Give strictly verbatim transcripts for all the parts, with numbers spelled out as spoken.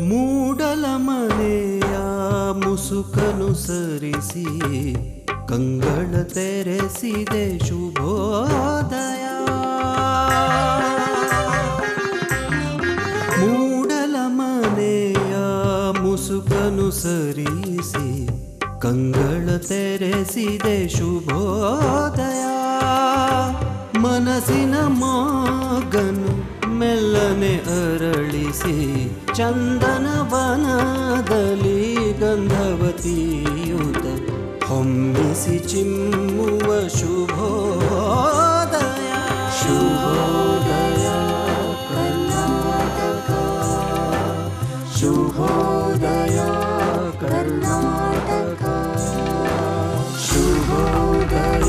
ಮೂಡಲ ಮನೆಯ ಮುಸುಕನು ಸರಿಸಿ ಕಂಗಳ ತೆರೆಸಿದೆ ಶುಭೋದಯ. ಮೂಡಲ ಮನೆಯ ಮುಸುಕನು ಸರಿಸಿ ಕಂಗಳ ತೆರೆಸಿದೆ ಶುಭೋದಯ. ಮನಸ್ಸಿನ ಮಗನು ಮೆಲ್ಲನೆ ಅರಳಿಸಿ ಚಂದನ ವನದಲ್ಲಿ ಗಂಧವತಿಯುತ ಹೊಮ್ಮಿಸಿ ಚಿಮ್ಮುವ ಶುಭೋದಯ. ಶುಭೋದಯ ಕರ್ನಾಟಕ, ಶುಭೋದಯ ಕರ್ನಾಟಕ, ಶುಭೋದಯ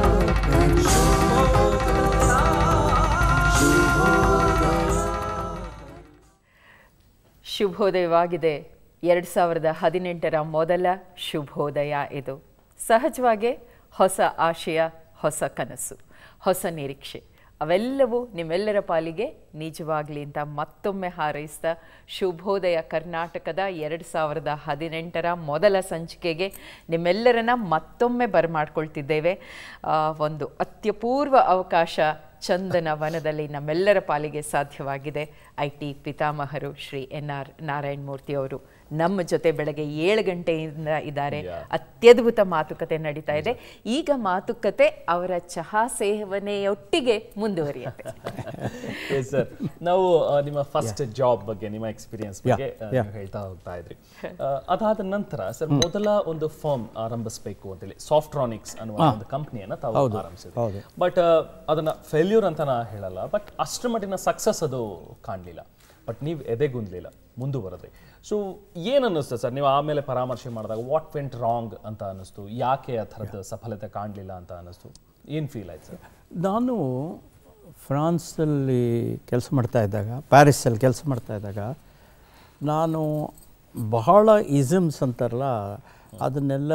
ಶುಭೋದಯವಾಗಿದೆ. ಎರಡು ಸಾವಿರದ ಹದಿನೆಂಟರ ಮೊದಲ ಶುಭೋದಯ ಇದು. ಸಹಜವಾಗಿ ಹೊಸ ಆಶಯ, ಹೊಸ ಕನಸು, ಹೊಸ ನಿರೀಕ್ಷೆ ಅವೆಲ್ಲವೂ ನಿಮ್ಮೆಲ್ಲರ ಪಾಲಿಗೆ ನಿಜವಾಗಲಿ ಅಂತ ಮತ್ತೊಮ್ಮೆ ಹಾರೈಸಿದ ಶುಭೋದಯ ಕರ್ನಾಟಕದ ಎರಡು ಸಾವಿರದ ಹದಿನೆಂಟರ ಮೊದಲ ಸಂಚಿಕೆಗೆ ನಿಮ್ಮೆಲ್ಲರನ್ನ ಮತ್ತೊಮ್ಮೆ ಬರಮಾಡ್ಕೊಳ್ತಿದ್ದೇವೆ. ಒಂದು ಅತ್ಯಪೂರ್ವ ಅವಕಾಶ ಚಂದನ ವನದಲ್ಲಿ ನಮ್ಮೆಲ್ಲರ ಪಾಲಿಗೆ ಸಾಧ್ಯವಾಗಿದೆ. ಐ ಟಿ ಪಿತಾಮಹರು ಶ್ರೀ ಎನ್ ಆರ್ ನಾರಾಯಣ ಮೂರ್ತಿ ಅವರು ನಮ್ಮ ಜೊತೆ ಬೆಳಗ್ಗೆ ಏಳು ಗಂಟೆಯಿಂದ ಇದ್ದಾರೆ. ಅತ್ಯದ್ಭುತ ಮಾತುಕತೆ ನಡೀತಾ ಇದೆ. ಈಗ ಮಾತುಕತೆ ಅವರ ಚಹಾ ಸೇವನೆಯೊಟ್ಟಿಗೆ ಮುಂದುವರಿಯುತ್ತೆ. ಸರ್, ನಾವು ನಿಮ್ಮ ಫಸ್ಟ್ ಜಾಬ್ ಬಗ್ಗೆ, ನಿಮ್ಮ ಎಕ್ಸ್ಪೀರಿಯನ್ಸ್ ಬಗ್ಗೆ ಹೇಳ್ತಾ ಹೋಗ್ತಾ ಇದ್ರಿ. ಅದಾದ ನಂತರ ಸರ್ ಮೊದಲ ಒಂದು ಫರ್ಮ್ ಆರಂಭಿಸಬೇಕು ಅಂತೇಳಿ ಸಾಫ್ಟ್ರಾನಿಕ್ಸ್ ಅನ್ನುವ ಒಂದು ಕಂಪನಿಯನ್ನ ತಾವು ಆರಂಭಿಸಿದ್ರಿ. ಬಟ್ ಅದನ್ನ ಫೇಲ್ಯೂರ್ ಅಂತ ನಾ ಹೇಳಲ್ಲ, ಬಟ್ ಅಷ್ಟರ ಮಟ್ಟಿನ ಸಕ್ಸಸ್ ಅದು ಕಾಣಲಿಲ್ಲ. ಬಟ್ ನೀವು ಎದೆಗುಂದಲಿಲ್ಲ, ಮುಂದುವರೆದ್ರಿ. ಸೊ ಏನು ಅನ್ನಿಸ್ತು ಸರ್ ನೀವು ಆಮೇಲೆ ಪರಾಮರ್ಶೆ ಮಾಡಿದಾಗ? ವಾಟ್ ವೆಂಟ್ ರಾಂಗ್ ಅಂತ ಅನ್ನಿಸ್ತು? ಯಾಕೆ ಆ ಥರದ ಸಫಲತೆ ಕಾಣಲಿಲ್ಲ ಅಂತ ಅನ್ನಿಸ್ತು? ಏನು ಫೀಲ್ ಆಯ್ತು ಸರ್? ನಾನು ಫ್ರಾನ್ಸಲ್ಲಿ ಕೆಲಸ ಮಾಡ್ತಾ ಇದ್ದಾಗ, ಪ್ಯಾರಿಸಲ್ಲಿ ಕೆಲಸ ಮಾಡ್ತಾ ಇದ್ದಾಗ ನಾನು ಬಹಳ ಇಸಮ್ಸ್ ಅಂತಾರಲ್ಲ ಅದನ್ನೆಲ್ಲ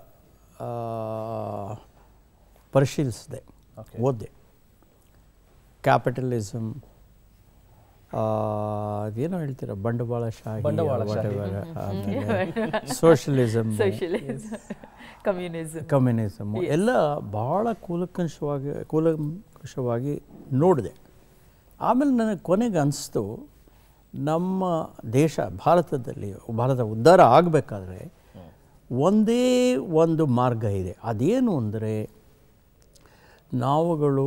ಪರಿಶೀಲಿಸಿದೆ, ಓದಿದೆ. ಕ್ಯಾಪಿಟಲಿಸಮ್, ಅದೇನೋ ಹೇಳ್ತೀರ, ಬಂಡವಾಳಶಾಹಿ, ಸೋಷಲಿಸಮ್, ಕಮ್ಯುನಿಸಮ್ ಕಮ್ಯುನಿಸಮ್ ಎಲ್ಲ ಬಹಳ ಕೂಲಂಕಷವಾಗಿ ಕೂಲಂಕಷವಾಗಿ ನೋಡಿದೆ. ಆಮೇಲೆ ನನಗೆ ಕೊನೆಗೆ ಅನಿಸ್ತು, ನಮ್ಮ ದೇಶ ಭಾರತದಲ್ಲಿ ಭಾರತ ಉದ್ಧಾರ ಆಗಬೇಕಾದ್ರೆ ಒಂದೇ ಒಂದು ಮಾರ್ಗ ಇದೆ. ಅದೇನು ಅಂದರೆ ನಾವುಗಳು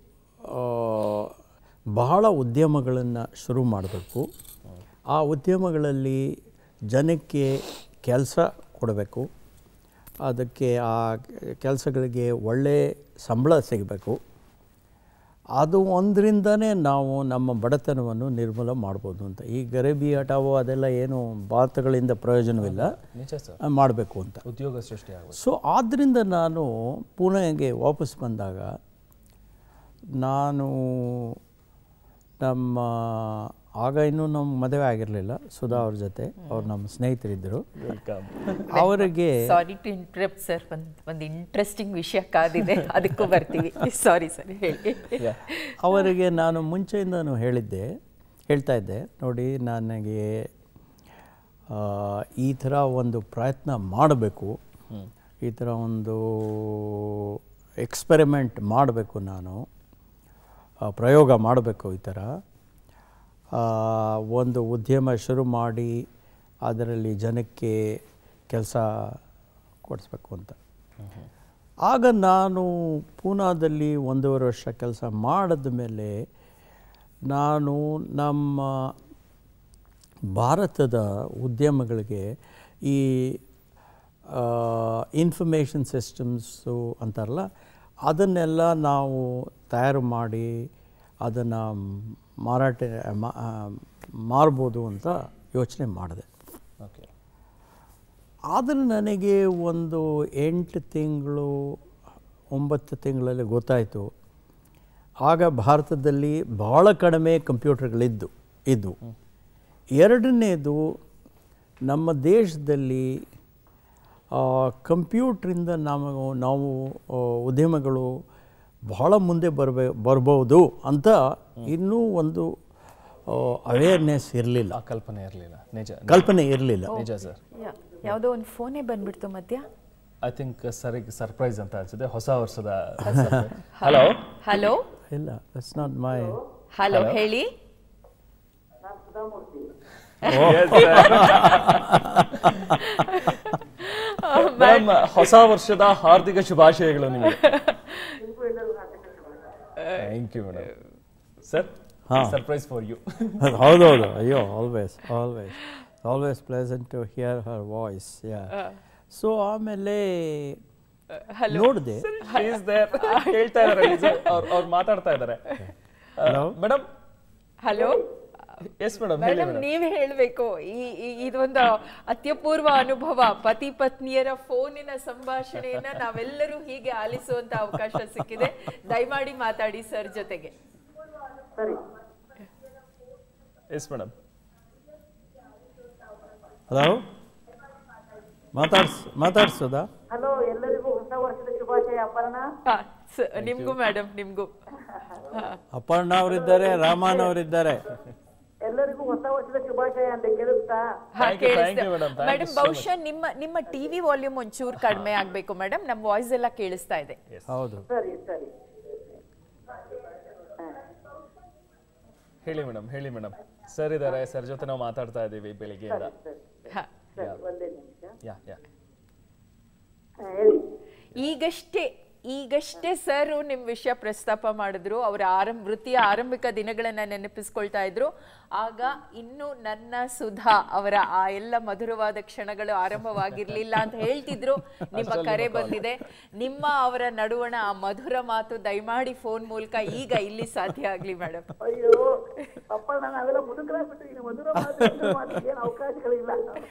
ಬಹಳ ಉದ್ಯಮಗಳನ್ನು ಶುರು ಮಾಡಬೇಕು. ಆ ಉದ್ಯಮಗಳಲ್ಲಿ ಜನಕ್ಕೆ ಕೆಲಸ ಕೊಡಬೇಕು, ಅದಕ್ಕೆ ಆ ಕೆಲಸಗಳಿಗೆ ಒಳ್ಳೆಯ ಸಂಬಳ ಸಿಗಬೇಕು. ಅದು ಒಂದರಿಂದನೇ ನಾವು ನಮ್ಮ ಬಡತನವನ್ನು ನಿರ್ಮೂಲ ಮಾಡ್ಬೋದು ಅಂತ. ಈ ಗರೀಬಿ ಹಠಾವೋ ಅದೆಲ್ಲ ಏನು ಮಾತುಗಳಿಂದ ಪ್ರಯೋಜನವಿಲ್ಲ, ಮಾಡಬೇಕು ಅಂತ ಉದ್ಯೋಗ ಸೃಷ್ಟಿ ಆಗುತ್ತೆ. ಸೊ ಆದ್ದರಿಂದ ನಾನು ಪುಣೆಗೆ ವಾಪಸ್ ಬಂದಾಗ ನಾನು ನಮ್ಮ ಆಗ ಇನ್ನೂ ನಮ್ಮ ಮದುವೆ ಆಗಿರಲಿಲ್ಲ, ಸುಧಾ ಅವ್ರ ಜೊತೆ, ಅವ್ರು ನಮ್ಮ ಸ್ನೇಹಿತರಿದ್ದರು. ಅವರಿಗೆ ಸಾರಿ ಟು ಇಂಟರಪ್ಟ್ ಸರ್, ಒಂದು ಒಂದು ಇಂಟ್ರೆಸ್ಟಿಂಗ್ ವಿಷಯ ಕಾದಿದೆ, ಅದಕ್ಕೂ ಬರ್ತೀವಿ. ಸಾರಿ ಸರ್, ಹೇಳಿ. ಅವರಿಗೆ ನಾನು ಮುಂಚೆಯಿಂದನೂ ಹೇಳಿದ್ದೆ ಹೇಳ್ತಾ ಇದ್ದೆ, ನೋಡಿ ನನಗೆ ಈ ಥರ ಒಂದು ಪ್ರಯತ್ನ ಮಾಡಬೇಕು, ಈ ಥರ ಒಂದು ಎಕ್ಸ್ಪೆರಿಮೆಂಟ್ ಮಾಡಬೇಕು, ನಾನು ಪ್ರಯೋಗ ಮಾಡಬೇಕು, ಈ ಥರ ಒಂದು ಉದ್ಯಮ ಶುರು ಮಾಡಿ ಅದರಲ್ಲಿ ಜನಕ್ಕೆ ಕೆಲಸ ಕೊಡಿಸ್ಬೇಕು ಅಂತ. ಆಗ ನಾನು ಪೂನಾದಲ್ಲಿ ಒಂದೂವರೆ ವರ್ಷ ಕೆಲಸ ಮಾಡಿದ ಮೇಲೆ ನಾನು ನಮ್ಮ ಭಾರತದ ಉದ್ಯಮಗಳಿಗೆ ಈ ಇನ್ಫಾರ್ಮೇಷನ್ ಸಿಸ್ಟಮ್ಸು ಅಂತಾರಲ್ಲ ಅದನ್ನೆಲ್ಲ ನಾವು ತಯಾರು ಮಾಡಿ ಅದನ್ನು ಮಾರಾಟ ಮಾರ್ಬೋದು ಅಂತ ಯೋಚನೆ ಮಾಡಿದೆ. ಓಕೆ. ಆದರೆ ನನಗೆ ಒಂದು ಎಂಟು ತಿಂಗಳು ಒಂಬತ್ತು ತಿಂಗಳಲ್ಲಿ ಗೊತ್ತಾಯಿತು, ಆಗ ಭಾರತದಲ್ಲಿ ಭಾಳ ಕಡಿಮೆ ಕಂಪ್ಯೂಟರ್ಗಳಿದ್ದು ಇದ್ದು ಎರಡನೇದು, ನಮ್ಮ ದೇಶದಲ್ಲಿ ಕಂಪ್ಯೂಟ್ರಿಂದ ನಾವು ನಾವು ಉದ್ಯಮಗಳು ಬಹಳ ಮುಂದೆ ಬರಬೇ ಬರ್ಬೋದು ಅಂತ ಇನ್ನೂ ಒಂದು ಅವೇರ್ನೆಸ್ ಇರಲಿಲ್ಲ, ಆ ಕಲ್ಪನೆ ಇರಲಿಲ್ಲ. ನಿಜ ಕಲ್ಪನೆ ಇರಲಿಲ್ಲ. ನಿಜ ಸರ್. ಯಾವುದೋ ಒಂದು ಫೋನೇ ಬಂದ್ಬಿಡ್ತು ಮಧ್ಯ. ಐ ಥಿಂಕ್ ಸರಿಗೆ ಸರ್ಪ್ರೈಸ್ ಅಂತ ಅನ್ಸುತ್ತೆ, ಹೊಸ ವರ್ಷದ. ಹಲೋ ಹಲೋ ಇಲ್ಲ, ಇಟ್ಸ್ ನಾಟ್ ಮೈ. ಹಲೋ ಹೇಳಿ. ಮೇಡಮ್, ಹೊಸ ವರ್ಷದ ಹಾರ್ದಿಕ ಶುಭಾಶಯಗಳು ನಿಮಗೆ. Thank you madam. Sir, surprise for you. ಹೌದೌದು, ಅಯ್ಯೋ, always always always pleasant to hear her voice. Yeah. So ಆಮೇಲೆ ನೋಡಿದೆ, ಹೇಳ್ತಾ ಇದ್ದಾರೆ, ಅವ್ರು ಮಾತಾಡ್ತಾ ಇದ್ದಾರೆ. Madam. Hello. Yes madam. Madam, ನೀವೇ ಹೇಳಬೇಕು. ಈ ಇದೊಂದು ಅತ್ಯಪೂರ್ವ ಅನುಭವ. ಪತಿ ಪತ್ನಿಯರ ಫೋನಿನ ಸಂಭಾಷಣೆಯನ್ನ ನಾವೆಲ್ಲರೂ ಹೀಗೆ ಆಲಿಸುವಂತ ಅವಕಾಶ ಸಿಕ್ಕಿದೆ. ದಯಮಾಡಿ ಮಾತಾಡಿ ಸರ್ ಜೊತೆಗೆ. Yes madam. ಹಲೋ, ಮಾತಾಡ್ಸ್ ಮಾತಾಡ್ಸೋದಾ? ಹಲೋ, ಎಲ್ಲರಿಗೂ ಹೊಸ ವರ್ಷದ ಶುಭಾಶಯ. ಅಪರ್ಣ, ನಿಮ್ಗೂ ಮೇಡಮ್, ನಿಮ್ಗೂ. ಅಪರ್ಣ ಅವರಿದ್ದಾರೆ, ರಾಮನ್ ಅವರಿದ್ದಾರೆ. ಎಲ್ಲರಿಗೂ ಹೊಸ ವರ್ಷದ ಶುಭಾಶಯ ಅಂತ ಕೇಳುತ್ತಾ? ಮೇಡಮ್, ಬಹುಶಃ ನಿಮ್ಮ ನಿಮ್ಮ ಟಿವಿ ವಾಲ್ಯೂಮ್ ಒಂಚೂರು ಕಡಿಮೆ ಆಗ್ಬೇಕು ಮೇಡಮ್, ನಮ್ಮ ವಾಯ್ಸ್ ಎಲ್ಲ ಕೇಳಿಸ್ತಾ ಇದೆ. ಹೌದು, ಸರಿ ಸರಿ. ಹೇಳಿ ಮೇಡಮ್, ಹೇಳಿ ಮೇಡಮ್. ಸರ್ ಇದ್ದಾರೆ, ಸರ್ ಜೊತೆ ನಾವು ಮಾತಾಡ್ತಾ ಇದ್ದೀವಿ ಬೆಳಿಗ್ಗೆಯಿಂದ. ಒಂದೇ ನಿಮಿಷ. ಯಾ ಯಾ ಹೇಳಿ. ಈಗಷ್ಟೇ ಈಗಷ್ಟೇ ಸರ್ ನಿಮ್ಮ ವಿಷಯ ಪ್ರಸ್ತಾಪ ಮಾಡಿದ್ರು. ಅವರ ಆರಂಭ ವೃತ್ತಿಯ ಆರಂಭಿಕ ದಿನಗಳನ್ನ ನೆನಪಿಸ್ಕೊಳ್ತಾ ಇದ್ರು. ಆಗ ಇನ್ನು ನನ್ನ ಸುಧಾ ಅವರ ಆ ಎಲ್ಲ ಮಧುರವಾದ ಕ್ಷಣಗಳು ಆರಂಭವಾಗಿರ್ಲಿಲ್ಲ ಅಂತ ಹೇಳ್ತಿದ್ರು. ನಿಮ್ಮ ಕರೆ ಬಂದಿದೆ. ನಿಮ್ಮ ಅವರ ನಡುವಣ ಆ ಮಧುರ ಮಾತು ದಯಮಾಡಿ ಫೋನ್ ಮೂಲಕ ಈಗ ಇಲ್ಲಿ ಸಾಧ್ಯ ಆಗ್ಲಿ ಮೇಡಮ್. ಅಯ್ಯೋ ಅಪ್ಪ, ನಾನು ಅವೆಲ್ಲ ಮುದುಕರಾಗ್ಬಿಟ್ಟು ಇನ್ನು ಮಧುರ ಮಾತು ಏನು ಅವಕಾಶಗಳಿಲ್ಲ.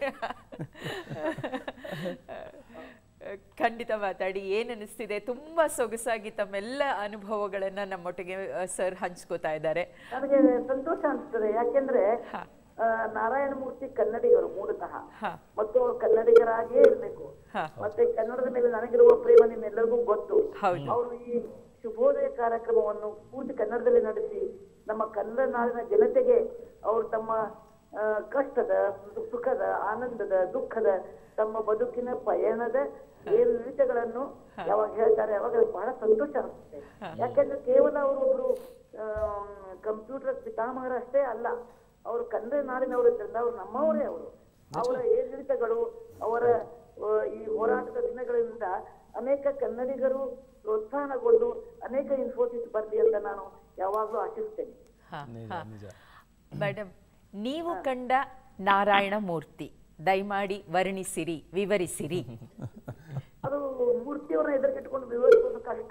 ಖಂಡಿತ ಮಾತಾಡಿ. ಏನ್ ಅನಿಸ್ತಿದೆ? ತುಂಬಾ ಸೊಗಸಾಗಿ ತಮ್ಮೆಲ್ಲ ಅನುಭವಗಳನ್ನ ನಮ್ಮೊಟ್ಟಿಗೆ ಸರ್ ಹಂಚ್ಕೋತಾ ಇದ್ದಾರೆ. ನನಗೆ ಸಂತೋಷ ಅನಿಸ್ತದೆ. ಯಾಕೆಂದ್ರೆ ನಾರಾಯಣ ಮೂರ್ತಿ ಕನ್ನಡಿಗರು ಮೂಲತಃ, ಮತ್ತು ಅವರು ಕನ್ನಡಿಗರಾಗಿಯೇ ಇರ್ಬೇಕು. ಮತ್ತೆ ಕನ್ನಡದ ಮೇಲೆ ನನಗಿರುವ ಪ್ರೇಮ ನಿಮ್ಮೆಲ್ಲರಿಗೂ ಗೊತ್ತು. ಅವರು ಈ ಶುಭೋದಯ ಕಾರ್ಯಕ್ರಮವನ್ನು ಪೂರ್ತಿ ಕನ್ನಡದಲ್ಲಿ ನಡೆಸಿ ನಮ್ಮ ಕನ್ನಡ ನಾಡಿನ ಜನತೆಗೆ ಅವರು ತಮ್ಮ ಕಷ್ಟದ, ಸುಖದ, ಆನಂದದ, ದುಃಖದ, ತಮ್ಮ ಬದುಕಿನ ಪಯಣದ ಏರು ಇಳಿತಗಳನ್ನು ಯಾವಾಗ ಹೇಳ್ತಾರೆ ಯಾವಾಗ ಬಹಳ ಸಂತೋಷ ಅನಿಸುತ್ತೆ. ಯಾಕೆಂದ್ರೆ ಕೇವಲ ಅವರು ಒಬ್ರು ಕಂಪ್ಯೂಟರ್ ಪಿತಾಮಹರಷ್ಟೇ ಅಲ್ಲ, ಅವರು ಕನ್ನಡ ನಾಡಿನವರಿದ್ರಿಂದ ಅವರು ನಮ್ಮವರೇ. ಅವರು ಅವರ ಏರಿಳಿತಗಳು, ಅವರ ಈ ಹೋರಾಟದ ದಿನಗಳಿಂದ ಅನೇಕ ಕನ್ನಡಿಗರು ಪ್ರೋತ್ಸಾಹಗೊಂಡು ಅನೇಕ ಇನ್ಫೋಸಿಸ್ ಬರ್ಲಿ ಅಂತ ನಾನು ಯಾವಾಗಲೂ ಆಶಿಸ್ತೇನೆ. ಮೇಡಮ್, ನೀವು ಕಂಡ ನಾರಾಯಣ ಮೂರ್ತಿ ದಯಮಾಡಿ ವರ್ಣಿಸಿರಿ, ವಿವರಿಸಿರಿ. ಅದು ಮೂರ್ತಿಯವ್ರನ್ನ ಎದುರಿಗಿಟ್ಕೊಂಡು ವಿವರಿಸೋದು ಕಷ್ಟ.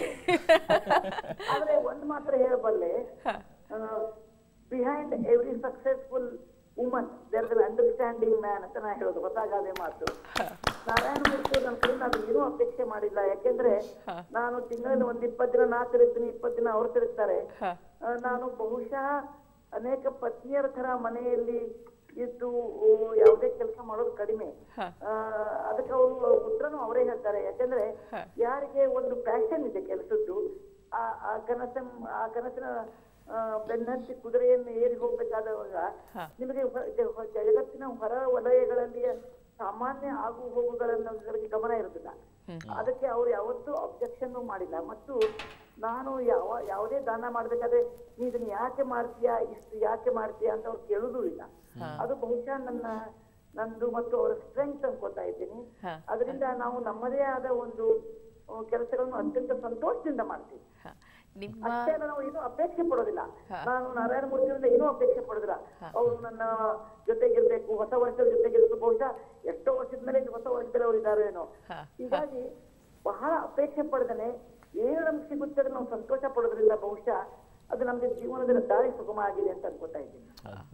ಆದ್ರೆ ಒಂದ್ ಮಾತ್ರ ಹೇಳಬಲ್ಲೆ, behind every successful woman there is an understanding man ಅಂತ ನಾ ಹೇಳೋದು. ಹೊಸಗಾದೆ ಮಾತು. ನಾರಾಯಣ ಮೂರ್ತಿ ನನ್ನ ಕಡೆಯಿಂದ ಅದು ಏನೂ ಅಪೇಕ್ಷೆ ಮಾಡಿಲ್ಲ. ಯಾಕೆಂದ್ರೆ ನಾನು ತಿಂಗಳಲ್ಲಿ ಒಂದ್ ಇಪ್ಪತ್ ದಿನ ನಾ ತಿರುಗ್ತೀನಿ, ಇಪ್ಪತ್ ದಿನ ಅವ್ರು ತಿರುಗ್ತಾರೆ. ನಾನು ಬಹುಶಃ ಅನೇಕ ಪತ್ನಿಯರ ತರ ಮನೆಯಲ್ಲಿ ಇದ್ದು ಯಾವುದೇ ಕೆಲಸ ಮಾಡೋದು ಕಡಿಮೆ. ಅದಕ್ಕೆ ಅವರು ಉತ್ತರನು ಅವರೇ ಹೇಳ್ತಾರೆ. ಯಾಕಂದ್ರೆ ಯಾರಿಗೆ ಒಂದು ಪ್ಯಾಷನ್ ಇದೆ ಕೆಲಸದ್ದು, ಆ ಆ ಕನಸ ಆ ಕನಸಿನ ಬೆನ್ನತ್ತಿ ಕುದುರೆಯನ್ನು ಏರಿ ಹೋಗ್ಬೇಕಾದವಾಗ ನಿಮಗೆ ಜಗತ್ತಿನ ಹೊರ ವಲಯಗಳಲ್ಲಿ ಸಾಮಾನ್ಯ ಆಗು ಹೋಗುಗಳನ್ನು ಗಮನ ಇರುತ್ತಿಲ್ಲ. ಅದಕ್ಕೆ ಅವ್ರು ಯಾವತ್ತೂ ಅಬ್ಜೆಕ್ಷನ್ ಮಾಡಿಲ್ಲ. ಮತ್ತು ನಾನು ಯಾವ ಯಾವುದೇ ದಾನ ಮಾಡ್ಬೇಕಾದ್ರೆ ನೀ ಇದನ್ನ ಯಾಕೆ ಮಾಡ್ತೀಯಾ, ಇಷ್ಟು ಯಾಕೆ ಮಾಡ್ತೀಯಾ ಅಂತ ಅವ್ರು ಕೇಳುವುದೂ ಇಲ್ಲ. ಅದು ಬಹುಶಃ ನನ್ನ ನಂದು ಮತ್ತು ಅವರ ಸ್ಟ್ರೆಂಗ್ತ್ ಅನ್ಕೋತಾ ಇದ್ದೀನಿ. ಅದರಿಂದ ನಾವು ನಮ್ಮದೇ ಆದ ಒಂದು ಕೆಲಸಗಳನ್ನು ಅತ್ಯಂತ ಸಂತೋಷದಿಂದ ಮಾಡ್ತೀವಿ. ಅಷ್ಟೇ, ನಾವು ಏನೂ ಅಪೇಕ್ಷೆ ಪಡೋದಿಲ್ಲ. ನಾನು ನಾರಾಯಣ ಮೂರ್ತಿಯಿಂದ ಏನೂ ಅಪೇಕ್ಷೆ ಪಡೋದಿಲ್ಲ. ಅವರು ನನ್ನ ಜೊತೆಗಿರ್ಬೇಕು, ಹೊಸ ವರ್ಷದ ಜೊತೆಗಿರ್ಬೇಕು. ಬಹುಶಃ ಎಷ್ಟೋ ವರ್ಷದ ಮೇಲೆ ಹೊಸ ವರ್ಷದಲ್ಲಿ ಅವ್ರು ಇದ್ದಾರೋ ಏನೋ. ಹೀಗಾಗಿ ಬಹಳ ಅಪೇಕ್ಷೆ ಪಡೆದನೆ ಏನು ನಮ್ಗೆ ಸಿಗುತ್ತೆ ಅದನ್ನ ನಾವು ಸಂತೋಷ ಪಡೋದ್ರಿಂದ ಬಹುಶಃ ಅದು ನಮ್ಗೆ ಜೀವನದ ದಾರಿ ಸುಗಮ ಆಗಿದೆ ಅಂತ ಅನ್ಕೋತಾ ಇದ್ದೀನಿ.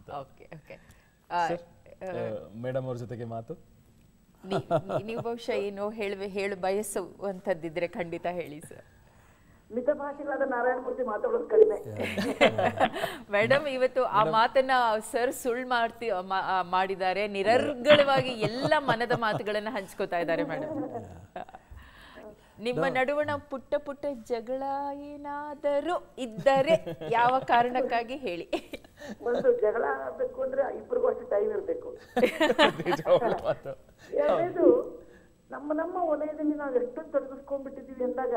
ಮೇಡಮ್ ಅವ್ರ ಜೊತೆಗೆ ಮಾತು ನೀವು ಬಹುಶಃ ಏನು ಹೇಳುವೆ ಹೇಳು ಬಯಸುವಂತದ್ದಿದ್ರೆ ಖಂಡಿತ ಹೇಳಿ ಸರ್. ಮಿತ ಭಾಷೆಗಳಾದ ನಾರಾಯಣ ಮೂರ್ತಿ ಮಾತಾಡೋದು ಕಡಿಮೆ. ಮೇಡಮ್, ಇವತ್ತು ಆ ಮಾತನ್ನ ಸರ್ ಸುಳ್ಳು ಮಾಡ್ತಿ ಮಾಡಿದ್ದಾರೆ. ನಿರರ್ಗಳವಾಗಿ ಎಲ್ಲ ಮನದ ಮಾತುಗಳನ್ನ ಹಂಚ್ಕೋತಾ ಇದ್ದಾರೆ ಮೇಡಮ್. ನಿಮ್ಮ ನಡುವಣ ಪುಟ್ಟ ಪುಟ್ಟ ಜಗಳ ಏನಾದರೂ ಇದ್ದರೆ ಯಾವ ಕಾರಣಕ್ಕಾಗಿ ಹೇಳಿ. ಒಂದು ಜಗಳ ಆಗ್ಬೇಕು ಅಂದ್ರೆ ಇಬ್ಬರಿಗೂ ಅಷ್ಟು ಟೈಮ್ ಇರಬೇಕು. ಎರಡನೇದು ನಮ್ಮ ನಮ್ಮ ವಲಯದಲ್ಲಿ ನಾವು ಎಷ್ಟೊಂದು ತೊಡಗಿಸ್ಕೊಂಡ್ಬಿಟ್ಟಿದೀವಿ ಅಂದಾಗ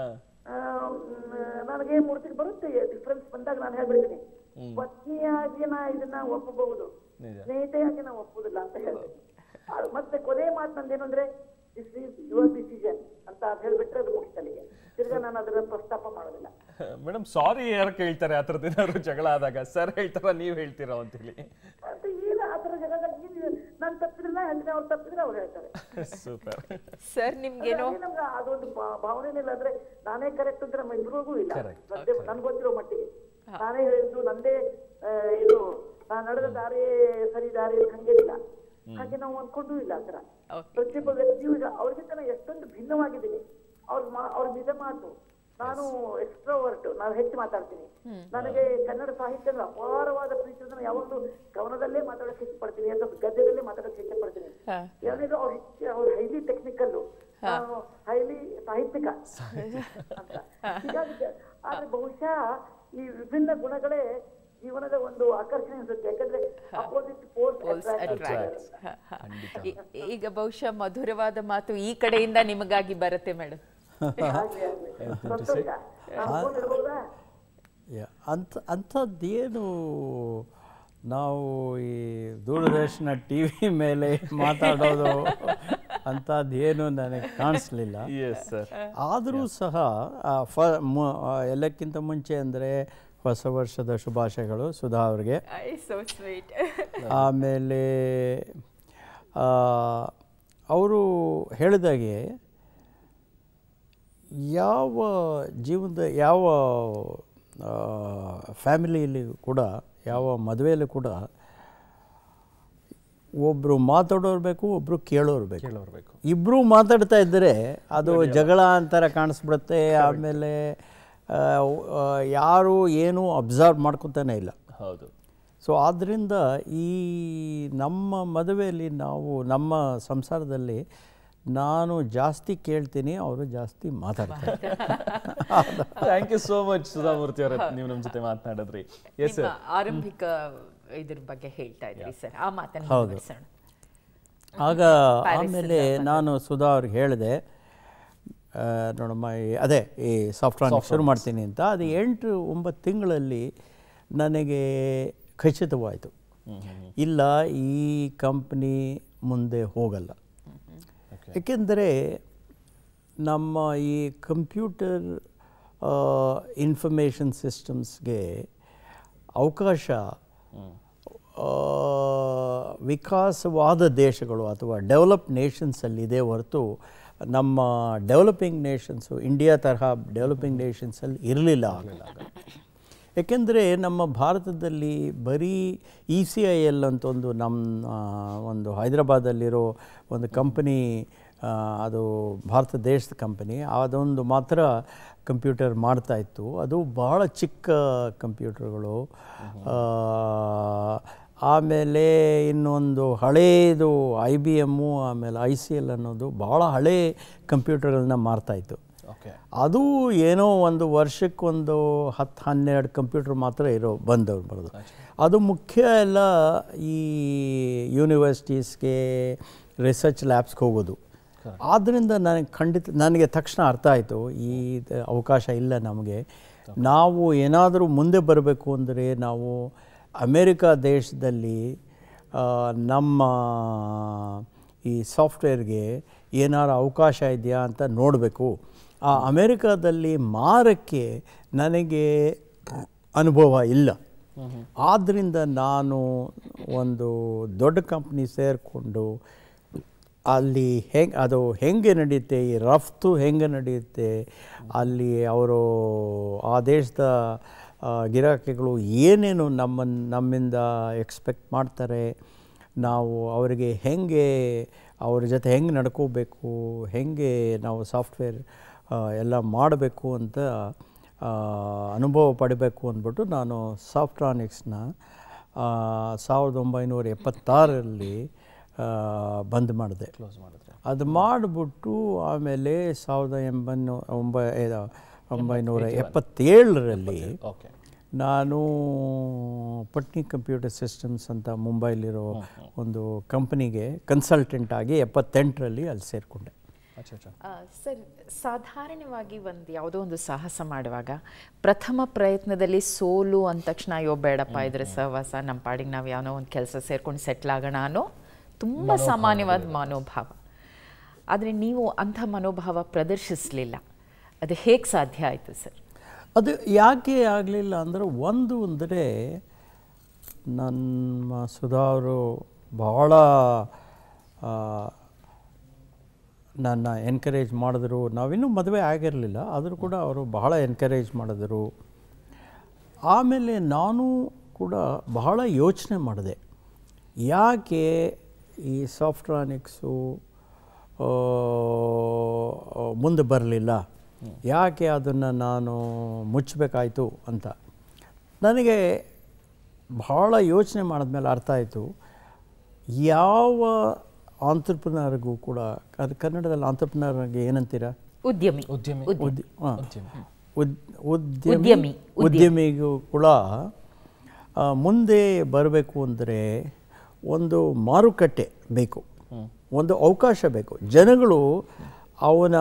ನನಗೆ ಮೂರ್ತಿಗೆ ಬರುತ್ತೆ ಡಿಫ್ರೆನ್ಸ್ ಬಂದಾಗ ನಾನು ಹೇಳ್ಬಿಡ್ತೀನಿ, ಪತ್ನಿಯಾಗಿ ನಾ ಇದನ್ನ ಒಪ್ಪಬಹುದು, ಸ್ನೇಹಿತೆಯಾಗಿ ನಾ ಒಪ್ಪುದಿಲ್ಲ ಅಂತ ಹೇಳ್ತೀನಿ. ಮತ್ತೆ ಕೊನೆ ಮಾತು ನಂದೇನು ಅಂದ್ರೆ ದಿಸ್ ಈಸ್ ಯುವರ್ ಡಿಸಿಷನ್ ಅಂತ ಹೇಳ್ಬಿಟ್ರೆ ಅದು ಮುಗಿಸ್ತಲಿಗೆ ತಿರ್ಗಾ ನಾನು ಅದರ ಪ್ರಸ್ತಾಪ ಮಾಡೋದಿಲ್ಲ. ಮೇಡಮ್ ಸಾರಿ ಯಾರು ಕೇಳ್ತಾರೆ ಆ ಥರದ್ದು ಏನಾದ್ರು ಜಗಳ ಆದಾಗ? ಸರ್ ಹೇಳ್ತಾರ ನೀವು ಹೇಳ್ತೀರಾ ಅಂತ ಹೇಳಿ? ಮತ್ತೆ ಏನು ಆ ಥರ ಜಗಳದಾಗ ನಾನು ತಪ್ಪಿದ್ರಲ್ಲ ಹೇಳ್ತೀನಿ, ಅವ್ರು ತಪ್ಪಿದ್ರೆ ಅವ್ರು ಹೇಳ್ತಾರೆ. Super sir. ನಿಮ್ಗೇನೋ ನಮ್ಗೆ ಅದೊಂದು ಭಾವನೆ ಇಲ್ಲ ಅಂದ್ರೆ ನಾನೇ ಕರೆಕ್ಟ್ ಅಂತ ನಮ್ಮ ಇಬ್ಬರಿಗೂ ಇಲ್ಲ. ನನ್ಗೆ ಗೊತ್ತಿರೋ ಮಟ್ಟಿಗೆ ನಾನೇ ಹೇಳಿದ್ದು ನಂದೇ ಇದು ನಾನು ನಡೆದ ದಾರಿ ಸರಿ ದಾರಿ ಹಂಗೇನಿಲ್ಲ, ಹಾಗೆ ನಾವು ಅನ್ಕೊಂಡೂ ಇಲ್ಲ. ಆ ಥರ ಪ್ರತಿಯೊಬ್ಬ ವ್ಯಕ್ತಿಯೂ ಈಗ ಅವ್ರಿಗಿಂತ ನಾನು ಎಷ್ಟೊಂದು ಭಿನ್ನವಾಗಿದ್ದೀನಿ. ಅವ್ರ ಅವ್ರ ನಿಜ ಮಾತು, ನಾನು ಎಕ್ಸ್ಟ್ರೋವರ್ಟ್, ನಾನು ಹೆಚ್ಚು ಮಾತಾಡ್ತೀನಿ. ನನಗೆ ಕನ್ನಡ ಸಾಹಿತ್ಯ ಅಪಾರವಾದ ಪ್ರೀತಿ, ನಾನು ಯಾವಾಗಲೂ ಕವನದಲ್ಲೇ ಮಾತಾಡೋಕೆ ಇಷ್ಟ ಪಡ್ತೀನಿ ಅಥವಾ ಗದ್ಯದಲ್ಲೇ ಮಾತಾಡೋಕೆ ಇಷ್ಟ ಪಡ್ತೀನಿ. ಎರಡನೇದು ಅವ್ರು ಹೆಚ್ಚು ಅವ್ರು ಹೈಲಿ ಟೆಕ್ನಿಕಲ್ಲು, ಹೈಲಿ ಸಾಹಿತ್ಯಿಕ ಅಂತ. ಹೀಗಾಗಿ ಆದ್ರೆ ಬಹುಶಃ ಈ ವಿಭಿನ್ನ ಗುಣಗಳೇ ಜೀವನದ ಒಂದು ಆಕರ್ಷಣೆ ಅನ್ಸುತ್ತೆ. ಯಾಕಂದ್ರೆ ಅಪೋಸಿಟ್ ಫೋರ್ಸ್ ಅಟ್ರಾಕ್ಟ್. ಈಗ ಬಹುಶಃ ಮಧುರವಾದ ಮಾತು ಈ ಕಡೆಯಿಂದ ನಿಮಗಾಗಿ ಬರುತ್ತೆ ಮೇಡಮ್. ಅಂಥ ಅಂಥದ್ದೇನು ನಾವು ಈ ದೂರದರ್ಶನ ಟಿ ವಿ ಮೇಲೆ ಮಾತಾಡೋದು ಅಂಥದ್ದೇನು ನನಗೆ ಕಾಣಿಸ್ಲಿಲ್ಲ. ಆದರೂ ಸಹ ಫ ಎಲ್ಲಕ್ಕಿಂತ ಮುಂಚೆ ಅಂದರೆ ಹೊಸ ವರ್ಷದ ಶುಭಾಶಯಗಳು ಸುಧಾ ಅವ್ರಿಗೆ. ಆಮೇಲೆ ಅವರು ಹೇಳಿದಾಗೆ ಯಾವ ಜೀವನದ ಯಾವ ಫ್ಯಾಮಿಲಿಯಲ್ಲಿ ಕೂಡ ಯಾವ ಮದುವೆಯಲ್ಲಿ ಕೂಡ ಒಬ್ಬರು ಮಾತಾಡೋರು ಬೇಕು, ಒಬ್ಬರು ಕೇಳೋರು ಬೇಕು. ಕೇಳೋರು ಬೇಕು ಇಬ್ಬರು ಮಾತಾಡ್ತಾ ಇದ್ದರೆ ಅದು ಜಗಳ ಅಂತರ ಕಾಣಿಸ್ಬಿಡುತ್ತೆ. ಆಮೇಲೆ ಯಾರು ಏನು ಅಬ್ಸರ್ವ್ ಮಾಡ್ಕೊತಾನೆ ಇಲ್ಲ. ಹೌದು. ಸೊ ಆದ್ದರಿಂದ ಈ ನಮ್ಮ ಮದುವೆಯಲ್ಲಿ ನಾವು ನಮ್ಮ ಸಂಸಾರದಲ್ಲಿ ನಾನು ಜಾಸ್ತಿ ಕೇಳ್ತೀನಿ, ಅವರು ಜಾಸ್ತಿ ಮಾತಾಡ್ತಾರೆ. Thank you so much Sudha Murthy ಅವರೇ, ನೀವು ನಮ್ಮ ಜೊತೆ ಮಾತನಾಡಿದ್ರಿ. ಆರಂಭಿಕ ಇದ್ರ ಬಗ್ಗೆ ಹೇಳ್ತಾ ಇದ್ರಿ ಸರ್, ಆ ಮಾತನ್ನು ಹೌದು. ಆಗ ಆಮೇಲೆ ನಾನು ಸುಧಾ ಅವ್ರಿಗೆ ಹೇಳಿದೆ, ನೋಡಮ್ಮ ಅದೇ ಈ ಸಾಫ್ಟ್ವೇರ್ ಶುರು ಮಾಡ್ತೀನಿ ಅಂತ. ಅದು ಎಂಟು ಒಂಬತ್ತು ತಿಂಗಳಲ್ಲಿ ನನಗೆ ಖಚಿತವಾಯಿತು, ಇಲ್ಲ ಈ ಕಂಪ್ನಿ ಮುಂದೆ ಹೋಗಲ್ಲ. ಏಕೆಂದರೆ ನಮ್ಮ ಈ ಕಂಪ್ಯೂಟರ್ ಇನ್ಫಾರ್ಮೇಷನ್ ಸಿಸ್ಟಮ್ಸ್ಗೆ ಅವಕಾಶ ವಿಕಾಸವಾದ ದೇಶಗಳು ಅಥವಾ ಡೆವಲಪ್ ನೇಷನ್ಸಲ್ಲಿದೆ ಹೊರತು ನಮ್ಮ ಡೆವಲಪಿಂಗ್ ನೇಷನ್ಸು ಇಂಡಿಯಾ ತರಹ ಡೆವಲಪಿಂಗ್ ನೇಷನ್ಸಲ್ಲಿ ಇರಲಿಲ್ಲ ಆಗಲಿಲ್ಲ. ಏಕೆಂದರೆ ನಮ್ಮ ಭಾರತದಲ್ಲಿ ಬರೀ ಇ ಸಿ ಐ ಎಲ್ ಅಂತ ಒಂದು ನಮ್ಮ ಒಂದು ಹೈದರಾಬಾದಲ್ಲಿರೋ ಒಂದು ಕಂಪನಿ, ಅದು ಭಾರತ ದೇಶದ ಕಂಪನಿ, ಅದೊಂದು ಮಾತ್ರ ಕಂಪ್ಯೂಟರ್ ಮಾಡ್ತಾಯಿತ್ತು. ಅದು ಭಾಳ ಚಿಕ್ಕ ಕಂಪ್ಯೂಟರ್ಗಳು. ಆಮೇಲೆ ಇನ್ನೊಂದು ಹಳೇದು ಐ ಬಿ ಎಮ್ಮು, ಆಮೇಲೆ ಐ ಸಿ ಎಲ್ ಅನ್ನೋದು ಭಾಳ ಹಳೇ ಕಂಪ್ಯೂಟರ್ಗಳನ್ನ ಮಾರ್ತಾಯಿತ್ತು. ಅದು ಏನೋ ಒಂದು ವರ್ಷಕ್ಕೊಂದು ಹತ್ತು ಹನ್ನೆರಡು ಕಂಪ್ಯೂಟರ್ ಮಾತ್ರ ಇರೋ ಬಂದವ್ರು ಬರೋದು. ಅದು ಮುಖ್ಯ ಎಲ್ಲ ಈ ಯೂನಿವರ್ಸಿಟೀಸ್ಗೆ ರಿಸರ್ಚ್ ಲ್ಯಾಬ್ಸ್ಗೆ ಹೋಗೋದು. ಆದ್ದರಿಂದ ನನಗೆ ಖಂಡಿತ ನನಗೆ ತಕ್ಷಣ ಅರ್ಥ ಆಯಿತು, ಈ ಅವಕಾಶ ಇಲ್ಲ ನಮಗೆ. ನಾವು ಏನಾದರೂ ಮುಂದೆ ಬರಬೇಕು ಅಂದರೆ ನಾವು ಅಮೇರಿಕಾ ದೇಶದಲ್ಲಿ ನಮ್ಮ ಈ ಸಾಫ್ಟ್ವೇರ್ಗೆ ಏನಾರು ಅವಕಾಶ ಇದೆಯಾ ಅಂತ ನೋಡಬೇಕು. ಆ ಅಮೇರಿಕಾದಲ್ಲಿ ಮಾರಕ್ಕೆ ನನಗೆ ಅನುಭವ ಇಲ್ಲ. ಆದ್ದರಿಂದ ನಾನು ಒಂದು ದೊಡ್ಡ ಕಂಪ್ನಿ ಸೇರಿಕೊಂಡು ಅಲ್ಲಿ ಹೆಂಗೆ ಅದು ಹೆಂಗೆ ನಡೆಯುತ್ತೆ, ಈ ರಫ್ತು ಹೆಂಗೆ ನಡೆಯುತ್ತೆ, ಅಲ್ಲಿ ಅವರು ಆ ದೇಶದ ಗಿರಾಕಿಗಳು ಏನೇನು ನಮ್ಮ ನಮ್ಮಿಂದ ಎಕ್ಸ್ಪೆಕ್ಟ್ ಮಾಡ್ತಾರೆ, ನಾವು ಅವರಿಗೆ ಹೆಂಗೆ ಅವ್ರ ಜೊತೆ ಹೆಂಗೆ ನಡ್ಕೋಬೇಕು, ಹೆಂಗೆ ನಾವು ಸಾಫ್ಟ್ವೇರ್ ಎಲ್ಲ ಮಾಡಬೇಕು ಅಂತ ಅನುಭವ ಪಡಬೇಕು ಅಂದ್ಬಿಟ್ಟು ನಾನು ಸಾಫ್ಟ್ರಾನಿಕ್ಸ್ನ ಸಾವಿರದ ಒಂಬೈನೂರ ಎಪ್ಪತ್ತಾರರಲ್ಲಿ ಬಂದ್ ಮಾಡಿದೆ. ಕ್ಲೋಸ್ ಮಾಡಿದ್ರೆ ಅದು ಮಾಡಿಬಿಟ್ಟು ಆಮೇಲೆ ಸಾವಿರದ ಎಂಬೈನೂ ಒಂಬೈ ಒಂಬೈನೂರ ಎಪ್ಪತ್ತೇಳರಲ್ಲಿ ಓಕೆ ನಾನು ಪಟ್ನಿ ಕಂಪ್ಯೂಟರ್ ಸಿಸ್ಟಮ್ಸ್ ಅಂತ ಮುಂಬೈಲಿರೋ ಒಂದು ಕಂಪ್ನಿಗೆ ಕನ್ಸಲ್ಟೆಂಟ್ ಆಗಿ ಎಪ್ಪತ್ತೆಂಟರಲ್ಲಿ ಅಲ್ಲಿ ಸೇರಿಕೊಂಡೆ. ಸರ್, ಸಾಧಾರಣವಾಗಿ ಒಂದು ಯಾವುದೋ ಒಂದು ಸಾಹಸ ಮಾಡುವಾಗ ಪ್ರಥಮ ಪ್ರಯತ್ನದಲ್ಲಿ ಸೋಲು ಅಂದ ತಕ್ಷಣ ಅಯ್ಯೋ ಬೇಡಪ್ಪ ಇದ್ರೆ ಸಹವಾಸ, ನಮ್ಮ ಪಾಡಿಗೆ ನಾವು ಯಾವನೋ ಒಂದು ಕೆಲಸ ಸೇರ್ಕೊಂಡು ಸೆಟ್ಲ್ ಆಗೋಣ ಅನ್ನೋ ತುಂಬ ಸಾಮಾನ್ಯವಾದ ಮನೋಭಾವ. ಆದರೆ ನೀವು ಅಂಥ ಮನೋಭಾವ ಪ್ರದರ್ಶಿಸಲಿಲ್ಲ. ಅದು ಹೇಗೆ ಸಾಧ್ಯ ಆಯಿತು ಸರ್? ಅದು ಯಾಕೆ ಆಗಲಿಲ್ಲ ಅಂದರೆ, ಒಂದು ಅಂದರೆ ನಮ್ಮ ಸುಧಾ ಅವರು ಭಾಳ ನನ್ನ ಎನ್ಕರೇಜ್ ಮಾಡಿದ್ರು. ನಾವಿನ್ನೂ ಮದುವೆ ಆಗಿರಲಿಲ್ಲ, ಆದರೂ ಕೂಡ ಅವರು ಬಹಳ ಎನ್ಕರೇಜ್ ಮಾಡಿದ್ರು. ಆಮೇಲೆ ನಾನು ಕೂಡ ಬಹಳ ಯೋಚನೆ ಮಾಡಿದೆ, ಯಾಕೆ ಈ ಸಾಫ್ಟ್ರಾನಿಕ್ಸು ಮುಂದೆ ಬರಲಿಲ್ಲ, ಯಾಕೆ ಅದನ್ನು ನಾನು ಮುಚ್ಚಬೇಕಾಯ್ತು ಅಂತ. ನನಗೆ ಭಾಳ ಯೋಚನೆ ಮಾಡಿದ್ಮೇಲೆ ಅರ್ಥ ಆಯಿತು, ಯಾವ ಆಂಟ್ರಪ್ರಿನರ್ಗೂ ಕೂಡ, ಅದು ಕನ್ನಡದಲ್ಲಿ ಆಂಟ್ರಪ್ರಿನರ್ಗೆ ಏನಂತೀರಾ? ಉದ್ಯಮಿ. ಉದ್ಯಮಿ ಉದ್ಯ ಹಾಂ ಉದ್ಯಮಿ ಉದ್ಯಮಿಗೂ ಕೂಡ ಮುಂದೆ ಬರಬೇಕು ಅಂದರೆ ಒಂದು ಮಾರುಕಟ್ಟೆ ಬೇಕು, ಒಂದು ಅವಕಾಶ ಬೇಕು. ಜನಗಳು ಅವನ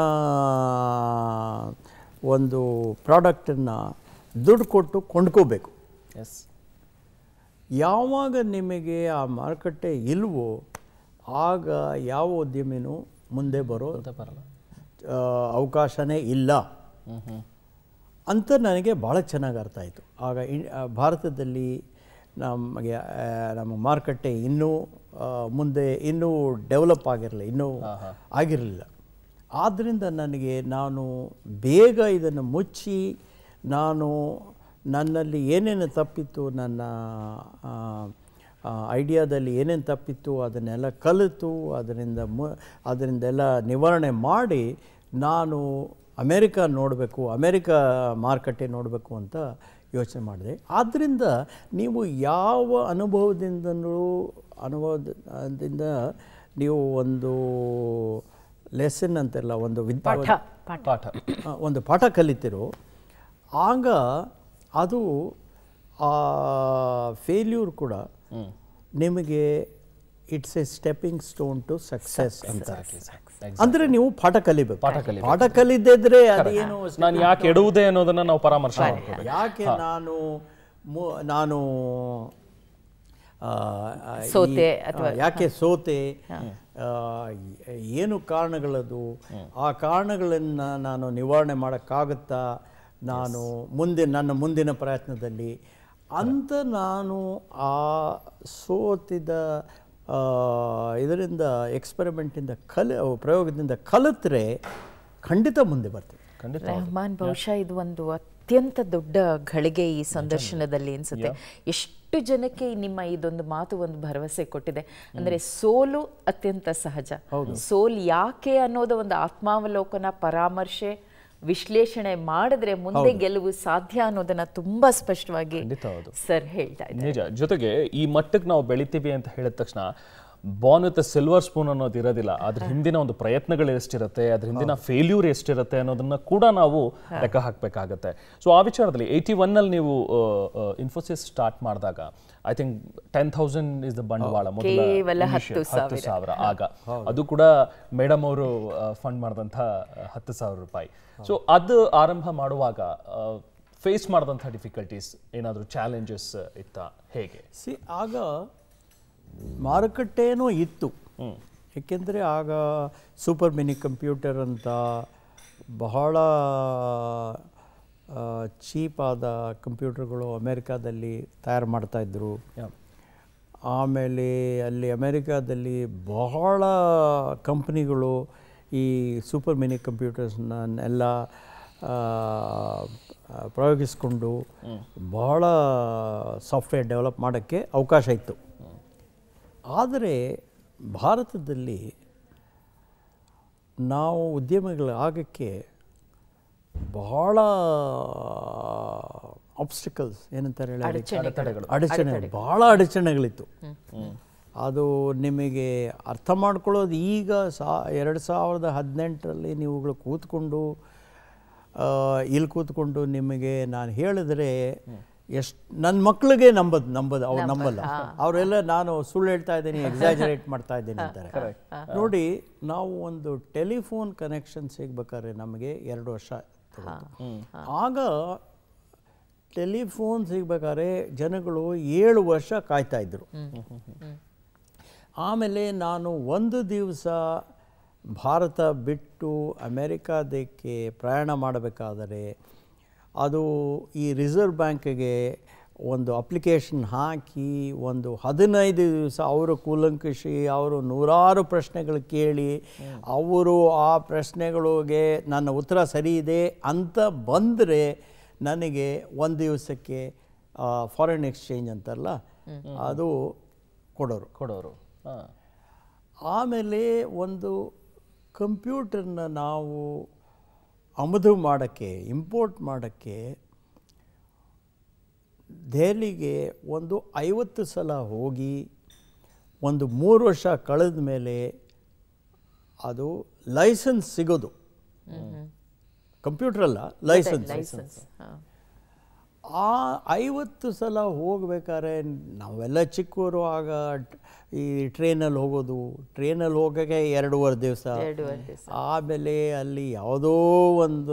ಒಂದು ಪ್ರಾಡಕ್ಟನ್ನು ದುಡ್ಡು ಕೊಟ್ಟು ಕೊಂಡ್ಕೋಬೇಕು. ಎಸ್. ಯಾವಾಗ ನಿಮಗೆ ಆ ಮಾರುಕಟ್ಟೆ ಇಲ್ವೋ ಆಗ ಯಾವ ಉದ್ಯಮಿನೂ ಮುಂದೆ ಬರೋ ಬರಲ್ಲ, ಅವಕಾಶನೇ ಇಲ್ಲ ಅಂತ ನನಗೆ ಭಾಳ ಚೆನ್ನಾಗಿ ಅರ್ಥ ಆಯಿತು. ಆಗ ಭಾರತದಲ್ಲಿ ನಮಗೆ ನಮ್ಮ ಮಾರುಕಟ್ಟೆ ಇನ್ನೂ ಮುಂದೆ ಇನ್ನೂ ಡೆವಲಪ್ ಆಗಿರಲಿಲ್ಲ, ಇನ್ನೂ ಆಗಿರಲಿಲ್ಲ. ಆದ್ದರಿಂದ ನನಗೆ ನಾನು ಬೇಗ ಇದನ್ನು ಮುಚ್ಚಿ, ನಾನು ನನ್ನಲ್ಲಿ ಏನೇನು ತಪ್ಪಿತ್ತು, ನನ್ನ ಐಡಿಯಾದಲ್ಲಿ ಏನೇನು ತಪ್ಪಿತ್ತು ಅದನ್ನೆಲ್ಲ ಕಲಿತು ಅದರಿಂದ ಮು ಅದರಿಂದೆಲ್ಲ ನಿವಾರಣೆ ಮಾಡಿ ನಾನು ಅಮೇರಿಕಾ ನೋಡಬೇಕು, ಅಮೇರಿಕಾ ಮಾರುಕಟ್ಟೆ ನೋಡಬೇಕು ಅಂತ ಯೋಚನೆ ಮಾಡಿದೆ. ಆದ್ದರಿಂದ ನೀವು ಯಾವ ಅನುಭವದಿಂದಲೂ ಅನುಭವದಿಂದ ನೀವು ಒಂದು ಲೆಸನ್ ಅಂತೆಲ್ಲ ಒಂದು ವಿದ್ಯಾ ಪಾಠ ಒಂದು ಪಾಠ ಕಲಿತಿರೋ, ಆಗ ಅದು ಆ ಫೇಲ್ಯೂರ್ ಕೂಡ ನಿಮಗೆ it's a stepping stone to success ಅಂತ. ಅಂದರೆ ನೀವು ಪಾಠ ಕಲಿಬೇಕು. ಪಾಠ ಕಲಿದಿದ್ರೆ ಅದೇನು ನಾನು ಯಾಕೆ ಎಡುವುದೇ ಅನ್ನೋದನ್ನ ನಾವು ಪರಾಮರ್ಶೆ ಮಾಡ್ತೀವಿ. ಯಾಕೆ ನಾನು ನಾನು ಸೋತೆ, ಯಾಕೆ ಸೋತೆ, ಏನು ಕಾರಣಗಳದು, ಆ ಕಾರಣಗಳನ್ನು ನಾನು ನಿವಾರಣೆ ಮಾಡೋಕ್ಕಾಗುತ್ತಾ ನಾನು ಮುಂದೆ ನನ್ನ ಮುಂದಿನ ಪ್ರಯತ್ನದಲ್ಲಿ ಅಂತ ನಾನು ಆ ಸೋತಿದ ಇದರಿಂದ ಎಕ್ಸ್ಪೆರಿಮೆಂಟಿಂದ ಕಲಿ ಪ್ರಯೋಗದಿಂದ ಕಲಿತ್ರೆ ಖಂಡಿತ ಮುಂದೆ ಬರ್ತದೆ. ರೆಹಮಾನ್, ಬಹುಶಃ ಇದು ಒಂದು ಅತ್ಯಂತ ದೊಡ್ಡ ಘಳಿಗೆ ಈ ಸಂದರ್ಶನದಲ್ಲಿ ಅನ್ಸುತ್ತೆ. ಎಷ್ಟು ಜನಕ್ಕೆ ನಿಮ್ಮ ಇದೊಂದು ಮಾತು ಒಂದು ಭರವಸೆ ಕೊಟ್ಟಿದೆ. ಅಂದರೆ ಸೋಲು ಅತ್ಯಂತ ಸಹಜ, ಸೋಲು ಯಾಕೆ ಅನ್ನೋದು ಒಂದು ಆತ್ಮಾವಲೋಕನ, ಪರಾಮರ್ಶೆ, ವಿಶ್ಲೇಷಣೆ ಮಾಡಿದ್ರೆ ಮುಂದೆ ಗೆಲುವು ಸಾಧ್ಯ ಅನ್ನೋದನ್ನ ತುಂಬಾ ಸ್ಪಷ್ಟವಾಗಿ ಸರ್ ಹೇಳ್ತಾ ಇದ್ದಾರೆ. ನಿಜ. ಜೊತೆಗೆ ಈ ಮಟ್ಟಕ್ಕೆ ನಾವು ಬೆಳಿತೀವಿ ಅಂತ ಹೇಳಿದ ತಕ್ಷಣ ಬಾರ್ನ್ ವಿತ್ ಸಿಲ್ವರ್ ಸ್ಪೂನ್ ಅನ್ನೋದು ಇರೋದಿಲ್ಲ. ಅದ್ರ ಹಿಂದಿನ ಒಂದು ಪ್ರಯತ್ನಗಳು ಎಷ್ಟಿರುತ್ತೆ, ಅದ್ರ ಹಿಂದಿನ ಫೇಲ್ಯೂರ್ ಎಷ್ಟಿರುತ್ತೆ ಅನ್ನೋದನ್ನ ಕೂಡ ನಾವು ಲೆಕ್ಕ ಹಾಕಬೇಕಾಗತ್ತೆ. ಸೊ ಆ ವಿಚಾರದಲ್ಲಿ ಏಯ್ಟಿ ಒನ್ ಅಲ್ಲಿ ನೀವು ಇನ್ಫೋಸಿಸ್ ಸ್ಟಾರ್ಟ್ ಮಾಡಿದಾಗ I think ten thousand is the ಬಂಡವಾಳ, ಮೊದಲ ಹತ್ತು ಸಾವಿರ ಆಗ. ಅದು ಕೂಡ ಮೇಡಮ್ ಅವರು ಫಂಡ್ ಮಾಡಿದಂಥ ಹತ್ತು ಸಾವಿರ ರೂಪಾಯಿ. ಸೊ ಅದು ಆರಂಭ ಮಾಡುವಾಗ ಫೇಸ್ ಮಾಡಿದಂಥ ಡಿಫಿಕಲ್ಟೀಸ್ ಏನಾದರೂ ಚಾಲೆಂಜಸ್ ಇತ್ತಾ, ಹೇಗೆ? ಸಿ ಆಗ ಮಾರುಕಟ್ಟೆನೂ ಇತ್ತು, ಏಕೆಂದರೆ ಆಗ ಸೂಪರ್ ಮಿನಿ ಕಂಪ್ಯೂಟರ್ ಅಂತ ಬಹಳ ಚೀಪಾದ ಕಂಪ್ಯೂಟರ್ಗಳು ಅಮೇರಿಕಾದಲ್ಲಿ ತಯಾರು ಮಾಡ್ತಾಯಿದ್ರು. ಆಮೇಲೆ ಅಲ್ಲಿ ಅಮೇರಿಕಾದಲ್ಲಿ ಬಹಳ ಕಂಪ್ನಿಗಳು ಈ ಸೂಪರ್ ಮಿನಿ ಕಂಪ್ಯೂಟರ್ಸ್ನೆಲ್ಲ ಪ್ರಯೋಗಿಸ್ಕೊಂಡು ಬಹಳ ಸಾಫ್ಟ್ವೇರ್ ಡೆವಲಪ್ ಮಾಡೋಕ್ಕೆ ಅವಕಾಶ ಇತ್ತು. ಆದರೆ ಭಾರತದಲ್ಲಿ ನಾವು ಉದ್ಯಮಿಗಳು ಆಗೋಕ್ಕೆ ಬಹಳ ಆಬ್ಸ್ಟಿಕಲ್ಸ್ ಏನಂತಾರೆ ಹೇಳಿ, ಅಡಚಣೆ, ಬಹಳ ಅಡಚಣೆಗಳಿತ್ತು. ಅದು ನಿಮಗೆ ಅರ್ಥ ಮಾಡ್ಕೊಳ್ಳೋದು ಈಗ ಸಾ ಎರಡು ಸಾವಿರದ ಹದಿನೆಂಟರಲ್ಲಿ ನೀವುಗಳು ಕೂತ್ಕೊಂಡು ಇಲ್ಲಿ ಕೂತ್ಕೊಂಡು ನಿಮಗೆ ನಾನು ಹೇಳಿದ್ರೆ ಎಷ್ಟು ನನ್ನ ಮಕ್ಕಳಿಗೆ ನಂಬದು ನಂಬದು ಅವ್ರು ನಂಬಲ್ಲ. ಅವರೆಲ್ಲ ನಾನು ಸುಳ್ಳು ಹೇಳ್ತಾ ಇದ್ದೀನಿ, ಎಕ್ಸಾಜರೇಟ್ ಮಾಡ್ತಾ ಇದ್ದೀನಿ ಅಂತಾರೆ. ನೋಡಿ, ನಾವು ಒಂದು ಟೆಲಿಫೋನ್ ಕನೆಕ್ಷನ್ ಸಿಗ್ಬೇಕಾದ್ರೆ ನಮಗೆ ಎರಡು ವರ್ಷ ಆಗ ಟೆಲಿಫೋನ್ ಸಿಗ್ಬೇಕಾದ್ರೆ ಜನಗಳು ಏಳು ವರ್ಷ ಕಾಯ್ತಾ ಇದ್ರು. ಆಮೇಲೆ ನಾನು ಒಂದು ದಿವಸ ಭಾರತ ಬಿಟ್ಟು ಅಮೇರಿಕಾದಕ್ಕೆ ಪ್ರಯಾಣ ಮಾಡಬೇಕಾದರೆ ಅದು ಈ ರಿಸರ್ವ್ ಬ್ಯಾಂಕಿಗೆ ಒಂದು ಅಪ್ಲಿಕೇಶನ್ ಹಾಕಿ ಒಂದು ಹದಿನೈದು ದಿವಸ ಅವರು ಕೂಲಂಕಷಿ ಅವರು ನೂರಾರು ಪ್ರಶ್ನೆಗಳು ಕೇಳಿ ಅವರು ಆ ಪ್ರಶ್ನೆಗಳಿಗೆ ನನ್ನ ಉತ್ತರ ಸರಿ ಇದೆ ಅಂತ ಬಂದರೆ ನನಗೆ ಒಂದು ದಿವಸಕ್ಕೆ ಫಾರಿನ್ ಎಕ್ಸ್ಚೇಂಜ್ ಅಂತಾರಲ್ಲ ಅದು ಕೊಡೋರು ಕೊಡೋರು ಆಮೇಲೆ ಒಂದು ಕಂಪ್ಯೂಟರ್ನ ನಾವು ಆಮದು ಮಾಡೋಕ್ಕೆ ಇಂಪೋರ್ಟ್ ಮಾಡೋಕ್ಕೆ ದೆಹಲಿಗೆ ಒಂದು ಐವತ್ತು ಸಲ ಹೋಗಿ ಒಂದು ಮೂರು ವರ್ಷ ಕಳೆದ ಮೇಲೆ ಅದು ಲೈಸೆನ್ಸ್ ಸಿಗೋದು. ಕಂಪ್ಯೂಟ್ರಲ್ಲ, ಲೈಸೆನ್ಸ್. ಆ ಐವತ್ತು ಸಲ ಹೋಗ್ಬೇಕಾದ್ರೆ ನಾವೆಲ್ಲ ಚಿಕ್ಕವರು ಆಗ ಈ ಟ್ರೈನಲ್ಲಿ ಹೋಗೋದು, ಟ್ರೈನಲ್ಲಿ ಹೋಗೋಕ್ಕೆ ಎರಡೂವರೆ ದಿವಸ, ಆಮೇಲೆ ಅಲ್ಲಿ ಯಾವುದೋ ಒಂದು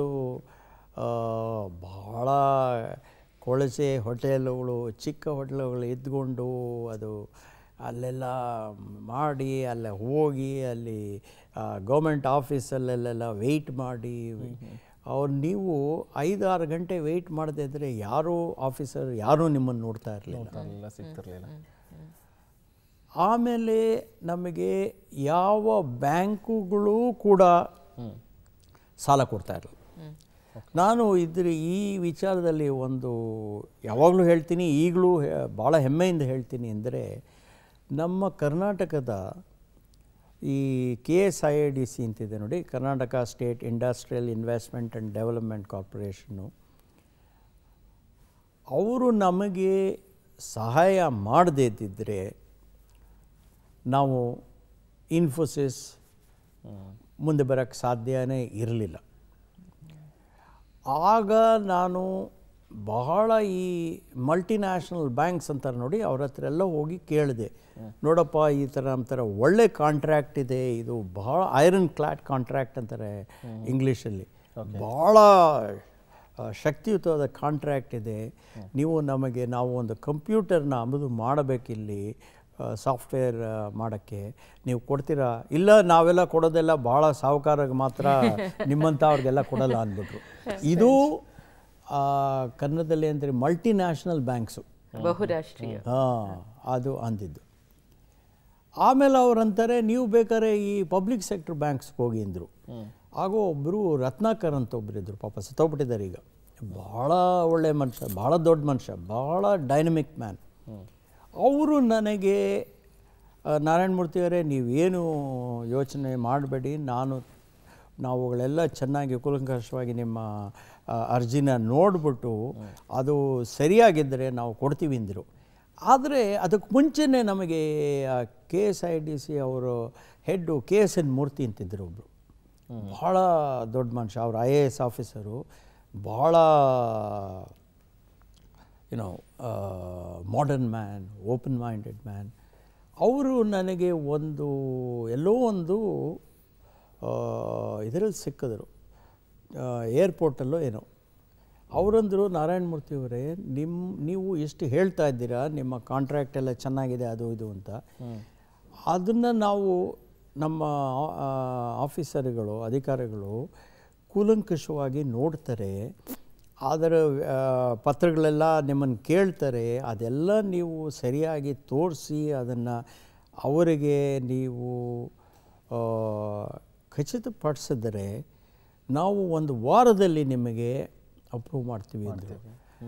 ಭಾಳ ಕೊಳಚೆ ಹೋಟೆಲ್ಗಳು, ಚಿಕ್ಕ ಹೋಟೆಲ್ಗಳು ಇದ್ಕೊಂಡು ಅದು ಅಲ್ಲೆಲ್ಲ ಮಾಡಿ ಅಲ್ಲೇ ಹೋಗಿ ಅಲ್ಲಿ ಗೌರ್ಮೆಂಟ್ ಆಫೀಸಲ್ಲೆಲ್ಲ ವೆಯ್ಟ್ ಮಾಡಿ ಅವ್ರು ನೀವು ಐದಾರು ಗಂಟೆ ವೆಯ್ಟ್ ಮಾಡದೇ ಇದ್ದರೆ ಯಾರೂ ಆಫೀಸರ್ ಯಾರೂ ನಿಮ್ಮನ್ನು ನೋಡ್ತಾ ಇರಲಿಲ್ಲ, ಸಿಗ್ತಿರಲಿಲ್ಲ. ಆಮೇಲೆ ನಮಗೆ ಯಾವ ಬ್ಯಾಂಕುಗಳು ಕೂಡ ಸಾಲ ಕೊಡ್ತಾ ಇರಲಿಲ್ಲ. ನಾನು ಇದ್ರ ಈ ವಿಚಾರದಲ್ಲಿ ಒಂದು ಯಾವಾಗಲೂ ಹೇಳ್ತೀನಿ, ಈಗಲೂ ಭಾಳ ಹೆಮ್ಮೆಯಿಂದ ಹೇಳ್ತೀನಿ ಅಂದರೆ, ನಮ್ಮ ಕರ್ನಾಟಕದ ಈ K S I I D C ಅಂತಿದೆ ನೋಡಿ, Karnataka state industrial investment and development corporation, ಅವರು ನಮಗೆ ಸಹಾಯ ಮಾಡದೇ ಇದ್ದಿದ್ದರೆ ನಾವು ಇನ್ಫೋಸಿಸ್ ಮುಂದೆ ಬರೋಕ್ಕೆ ಸಾಧ್ಯನೇ ಇರಲಿಲ್ಲ. ಆಗ ನಾನು ಬಹಳ ಈ ಮಲ್ಟಿನ್ಯಾಷನಲ್ ಬ್ಯಾಂಕ್ಸ್ ಅಂತಾರೆ ನೋಡಿ, ಅವ್ರ ಹತ್ರ ಎಲ್ಲ ಹೋಗಿ ಕೇಳಿದೆ, ನೋಡಪ್ಪ ಈ ಥರ ನಮ್ಮ ಥರ ಒಳ್ಳೆ ಕಾಂಟ್ರ್ಯಾಕ್ಟ್ ಇದೆ, ಇದು ಭಾಳ ಐರನ್ ಕ್ಲಾಡ್ ಕಾಂಟ್ರ್ಯಾಕ್ಟ್ ಅಂತಾರೆ ಇಂಗ್ಲೀಷಲ್ಲಿ, ಭಾಳ ಶಕ್ತಿಯುತವಾದ ಕಾಂಟ್ರ್ಯಾಕ್ಟ್ ಇದೆ, ನೀವು ನಮಗೆ ನಾವು ಒಂದು ಕಂಪ್ಯೂಟರ್ನ ಆಮದು ಮಾಡಬೇಕಿಲ್ಲಿ ಸಾಫ್ಟ್ವೇರ್ ಮಾಡೋಕ್ಕೆ, ನೀವು ಕೊಡ್ತೀರಾ? ಇಲ್ಲ, ನಾವೆಲ್ಲ ಕೊಡೋದೆಲ್ಲ ಭಾಳ ಸಾಹುಕಾರಿಗೆ ಮಾತ್ರ, ನಿಮ್ಮಂಥ ಅವ್ರಿಗೆಲ್ಲ ಕೊಡಲ್ಲ ಅಂದ್ಬಿಟ್ರು. ಇದು ಕನ್ನಡದಲ್ಲಿ ಅಂದರೆ ಮಲ್ಟಿನ್ಯಾಷನಲ್ ಬ್ಯಾಂಕ್ಸು, ಬಹುರಾಷ್ಟ್ರೀಯ. ಹಾಂ, ಅದು ಅಂದಿದ್ದು. ಆಮೇಲೆ ಅವ್ರು ಅಂತಾರೆ, ನೀವು ಬೇಕಾದ್ರೆ ಈ ಪಬ್ಲಿಕ್ ಸೆಕ್ಟರ್ ಬ್ಯಾಂಕ್ಸ್ಗೆ ಹೋಗಿ ಅಂದರು. ಆಗ ಒಬ್ಬರು ರತ್ನಾಕರ್ ಅಂತ ಒಬ್ಬರು ಇದ್ದರು, ಪಾಪ ಸತ್ತೋಗ್ಬಿಟ್ಟಿದ್ದಾರೆ ಈಗ, ಭಾಳ ಒಳ್ಳೆ ಮನುಷ್ಯ, ಭಾಳ ದೊಡ್ಡ ಮನುಷ್ಯ, ಭಾಳ ಡೈನಮಿಕ್ ಮ್ಯಾನ್. ಅವರು ನನಗೆ, ನಾರಾಯಣಮೂರ್ತಿಯವರೇ ನೀವೇನು ಯೋಚನೆ ಮಾಡಬೇಡಿ, ನಾನು ನಾವುಗಳೆಲ್ಲ ಚೆನ್ನಾಗಿ ಕೂಲಂಕಷವಾಗಿ ನಿಮ್ಮ ಅರ್ಜಿನ ನೋಡಿಬಿಟ್ಟು ಅದು ಸರಿಯಾಗಿದ್ದರೆ ನಾವು ಕೊಡ್ತೀವಿ ಅಂದರು. ಆದರೆ ಅದಕ್ಕೆ ಮುಂಚೆನೇ ನಮಗೆ K S I D C head K S N ಎನ್ ಮೂರ್ತಿ ಅಂತಿದ್ದರು ಒಬ್ಬರು, ಭಾಳ ದೊಡ್ಡ ಮನುಷ್ಯ, ಅವರು ಐ ಎ ಎಸ್ ಆಫೀಸರು, ಭಾಳ you know modern man, open minded man. ಅವರು ನನಗೆ ಒಂದು ಎಲ್ಲೋ ಒಂದು ಇದರಲ್ಲಿ ಸಿಕ್ಕಿದ್ರು, ಏರ್ಪೋರ್ಟಲ್ಲೋ ಏನೋ. ಅವರಂದರು, ನಾರಾಯಣಮೂರ್ತಿಯವರೇ ನಿಮ್ಮ ನೀವು ಎಷ್ಟು ಹೇಳ್ತಾ ಇದ್ದೀರಾ, ನಿಮ್ಮ ಕಾಂಟ್ರ್ಯಾಕ್ಟ್ ಎಲ್ಲ ಚೆನ್ನಾಗಿದೆ ಅದು ಇದು ಅಂತ, ಅದನ್ನು ನಾವು ನಮ್ಮ ಆಫೀಸರ್ಗಳು, ಅಧಿಕಾರಿಗಳು ಕೂಲಂಕಷವಾಗಿ ನೋಡ್ತಾರೆ, ಅದರ ಪತ್ರಗಳೆಲ್ಲ ನಿಮ್ಮನ್ನು ಕೇಳ್ತಾರೆ, ಅದೆಲ್ಲ ನೀವು ಸರಿಯಾಗಿ ತೋರಿಸಿ ಅದನ್ನು ಅವರಿಗೆ ನೀವು ಖಚಿತಪಡಿಸಿದರೆ ನಾವು ಒಂದು ವಾರದಲ್ಲಿ ನಿಮಗೆ ಅಪ್ರೂವ್ ಮಾಡ್ತೀವಿ ಅಂದರು.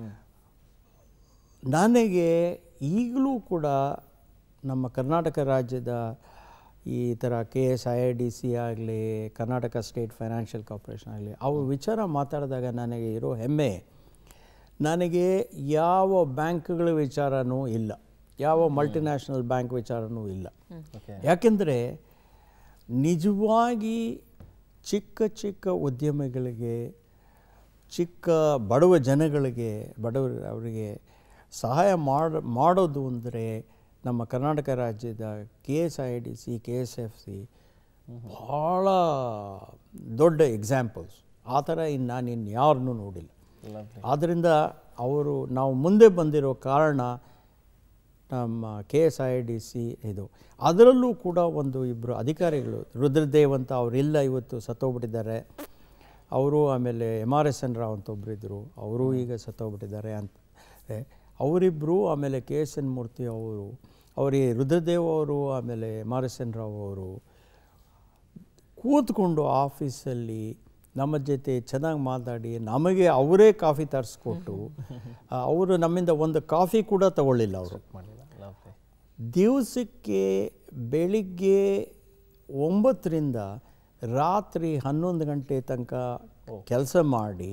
ನನಗೆ ಈಗಲೂ ಕೂಡ ನಮ್ಮ ಕರ್ನಾಟಕ ರಾಜ್ಯದ ಈ ಥರ K S I I D C ಆಗಲಿ, ಕರ್ನಾಟಕ ಸ್ಟೇಟ್ ಫೈನಾನ್ಷಿಯಲ್ ಕಾರ್ಪೊರೇಷನ್ ಆಗಲಿ, ಅವು ವಿಚಾರ ಮಾತಾಡಿದಾಗ ನನಗೆ ಇರೋ ಹೆಮ್ಮೆ, ನನಗೆ ಯಾವ ಬ್ಯಾಂಕ್ಗಳ ವಿಚಾರನೂ ಇಲ್ಲ. ಯಾವ ಮಲ್ಟಿನ್ಯಾಷನಲ್ ಬ್ಯಾಂಕ್ ವಿಚಾರನೂ ಇಲ್ಲ. ಯಾಕೆಂದರೆ ನಿಜವಾಗಿ ಚಿಕ್ಕ ಚಿಕ್ಕ ಉದ್ಯಮಿಗಳಿಗೆ, ಚಿಕ್ಕ ಬಡವ ಜನಗಳಿಗೆ, ಬಡವ ಅವರಿಗೆ ಸಹಾಯ ಮಾಡ ಮಾಡೋದು ಅಂದರೆ ನಮ್ಮ ಕರ್ನಾಟಕ ರಾಜ್ಯದ K S I D C, K S F C ಭಾಳ ದೊಡ್ಡ ಎಕ್ಸಾಂಪಲ್ಸ್. ಆ ಥರ ಇನ್ನು ನಾನು ಇನ್ನು ಯಾರನ್ನೂ ನೋಡಿಲ್ಲ. ಆದ್ದರಿಂದ ಅವರು ನಾವು ಮುಂದೆ ಬಂದಿರೋ ಕಾರಣ ನಮ್ಮ K S I D C ಇದು. ಅದರಲ್ಲೂ ಕೂಡ ಒಂದು ಇಬ್ಬರು ಅಧಿಕಾರಿಗಳು, ರುದ್ರದೇವ್ ಅಂತ ಅವರಿಲ್ಲ, ಇವತ್ತು ಸತ್ತೋಗ್ಬಿಟ್ಟಿದ್ದಾರೆ ಅವರು. ಆಮೇಲೆ M R S N Rao ಅಂತ ಒಬ್ಬರಿದ್ದರು, ಅವರು ಈಗ ಸತ್ತೋಗ್ಬಿಟ್ಟಿದ್ದಾರೆ ಅಂತ ಅವರಿಬ್ಬರು. ಆಮೇಲೆ ಕೆ ಎಸ್ ಎನ್ ಮೂರ್ತಿ ಅವರು, ಅವರಿಗೆ ರುದ್ರದೇವ್ ಅವರು, ಆಮೇಲೆ M R S N Rao ಅವರು ಕೂತ್ಕೊಂಡು ಆಫೀಸಲ್ಲಿ ನಮ್ಮ ಜೊತೆ ಚೆನ್ನಾಗಿ ಮಾತಾಡಿ ನಮಗೆ ಅವರೇ ಕಾಫಿ ತರಿಸ್ಕೊಟ್ಟು, ಅವರು ನಮ್ಮಿಂದ ಒಂದು ಕಾಫಿ ಕೂಡ ತಗೊಳ್ಳಿಲ್ಲ ಅವರು. ದಿವಸಕ್ಕೆ ಬೆಳಿಗ್ಗೆ ಒಂಬತ್ತರಿಂದ ರಾತ್ರಿ ಹನ್ನೊಂದು ಗಂಟೆ ತನಕ ಕೆಲಸ ಮಾಡಿ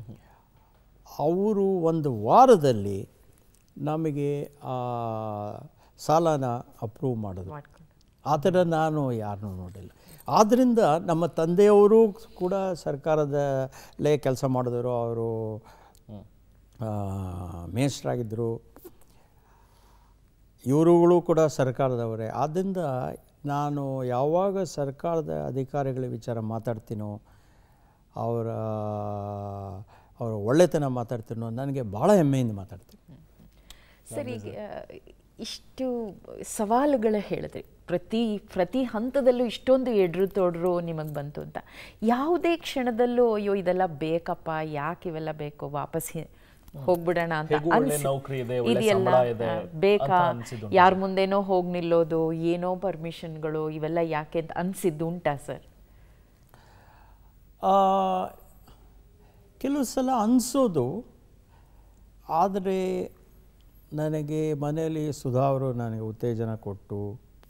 ಅವರು ಒಂದು ವಾರದಲ್ಲಿ ನಮಗೆ ಸಾಲನ ಅಪ್ರೂವ್ ಮಾಡೋದು. ಆ ಥರ ನಾನು ಯಾರನ್ನೂ ನೋಡಿಲ್ಲ. ಆದ್ದರಿಂದ ನಮ್ಮ ತಂದೆಯವರು ಕೂಡ ಸರ್ಕಾರದಲ್ಲೇ ಕೆಲಸ ಮಾಡಿದ್ರು, ಅವರು ಮೇಸ್ಟ್ರಾಗಿದ್ದರು, ಇವರುಗಳು ಕೂಡ ಸರ್ಕಾರದವರೇ. ಆದ್ದರಿಂದ ನಾನು ಯಾವಾಗ ಸರ್ಕಾರದ ಅಧಿಕಾರಿಗಳ ವಿಚಾರ ಮಾತಾಡ್ತೀನೋ, ಅವರ ಅವರ ಒಳ್ಳೆತನ ಮಾತಾಡ್ತೀನೋ, ನನಗೆ ಭಾಳ ಹೆಮ್ಮೆಯಿಂದ ಮಾತಾಡ್ತೀನಿ. ಸರ್, ಈಗ ಇಷ್ಟು ಸವಾಲುಗಳು ಹೇಳಿದ್ರಿ, ಪ್ರತಿ ಪ್ರತಿ ಹಂತದಲ್ಲೂ ಇಷ್ಟೊಂದು ಎಡ್ರು ತೊಡ್ರು ನಿಮಗೆ ಬಂತು ಅಂತ. ಯಾವುದೇ ಕ್ಷಣದಲ್ಲೂ ಅಯ್ಯೋ ಇದೆಲ್ಲ ಬೇಕಪ್ಪ, ಯಾಕೆ ಇವೆಲ್ಲ ಬೇಕು, ವಾಪಸ್ ಹೋಗ್ಬಿಡೋಣ ಅಂತ ಇದೆಯಲ್ಲ ಬೇಕಾ, ಯಾರ ಮುಂದೇನೋ ಹೋಗಿ ನಿಲ್ಲೋದು, ಏನೋ ಪರ್ಮಿಷನ್ಗಳು, ಇವೆಲ್ಲ ಯಾಕೆ ಅಂತ ಅನಿಸಿದ್ದು ಉಂಟಾ ಸರ್? ಕೆಲವು ಸಲ ಅನಿಸೋದು. ಆದರೆ ನನಗೆ ಮನೆಯಲ್ಲಿ ಸುಧಾ ಅವರು ನನಗೆ ಉತ್ತೇಜನ ಕೊಟ್ಟು,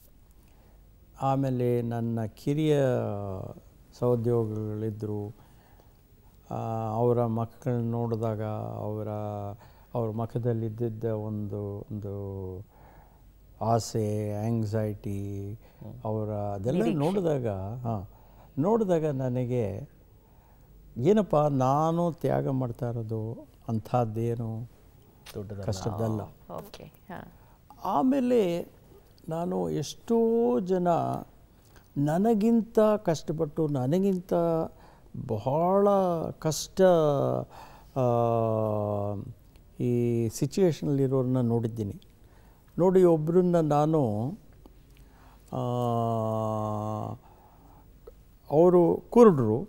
ಆಮೇಲೆ ನನ್ನ ಕಿರಿಯ ಸಹೋದ್ಯೋಗಿಗಳಿದ್ದರು, ಅವರ ಮಕ್ಕಳನ್ನ ನೋಡಿದಾಗ ಅವರ ಅವ್ರ ಮುಖದಲ್ಲಿದ್ದಿದ್ದ ಒಂದು ಒಂದು ಆಸೆ, ಆ್ಯಂಗ್ಸೈಟಿ, ಅವರ ಅದೆಲ್ಲ ನೋಡಿದಾಗ ಹಾಂ ನೋಡಿದಾಗ ನನಗೆ ಏನಪ್ಪ, ನಾನು ತ್ಯಾಗ ಮಾಡ್ತಾ ಇರೋದು ಅಂಥದ್ದೇನು ದೊಡ್ಡ ಕಷ್ಟದ್ದಲ್ಲ. ಆಮೇಲೆ ನಾನು ಎಷ್ಟೋ ಜನ ನನಗಿಂತ ಕಷ್ಟಪಟ್ಟು, ನನಗಿಂತ ಬಹಳ ಕಷ್ಟ ಈ ಸಿಚುವೇಷನಲ್ಲಿರೋರನ್ನ ನೋಡಿದ್ದೀನಿ. ನೋಡಿ, ಒಬ್ಬರನ್ನ ನಾನು ಅವರು ಕುರುಡರು,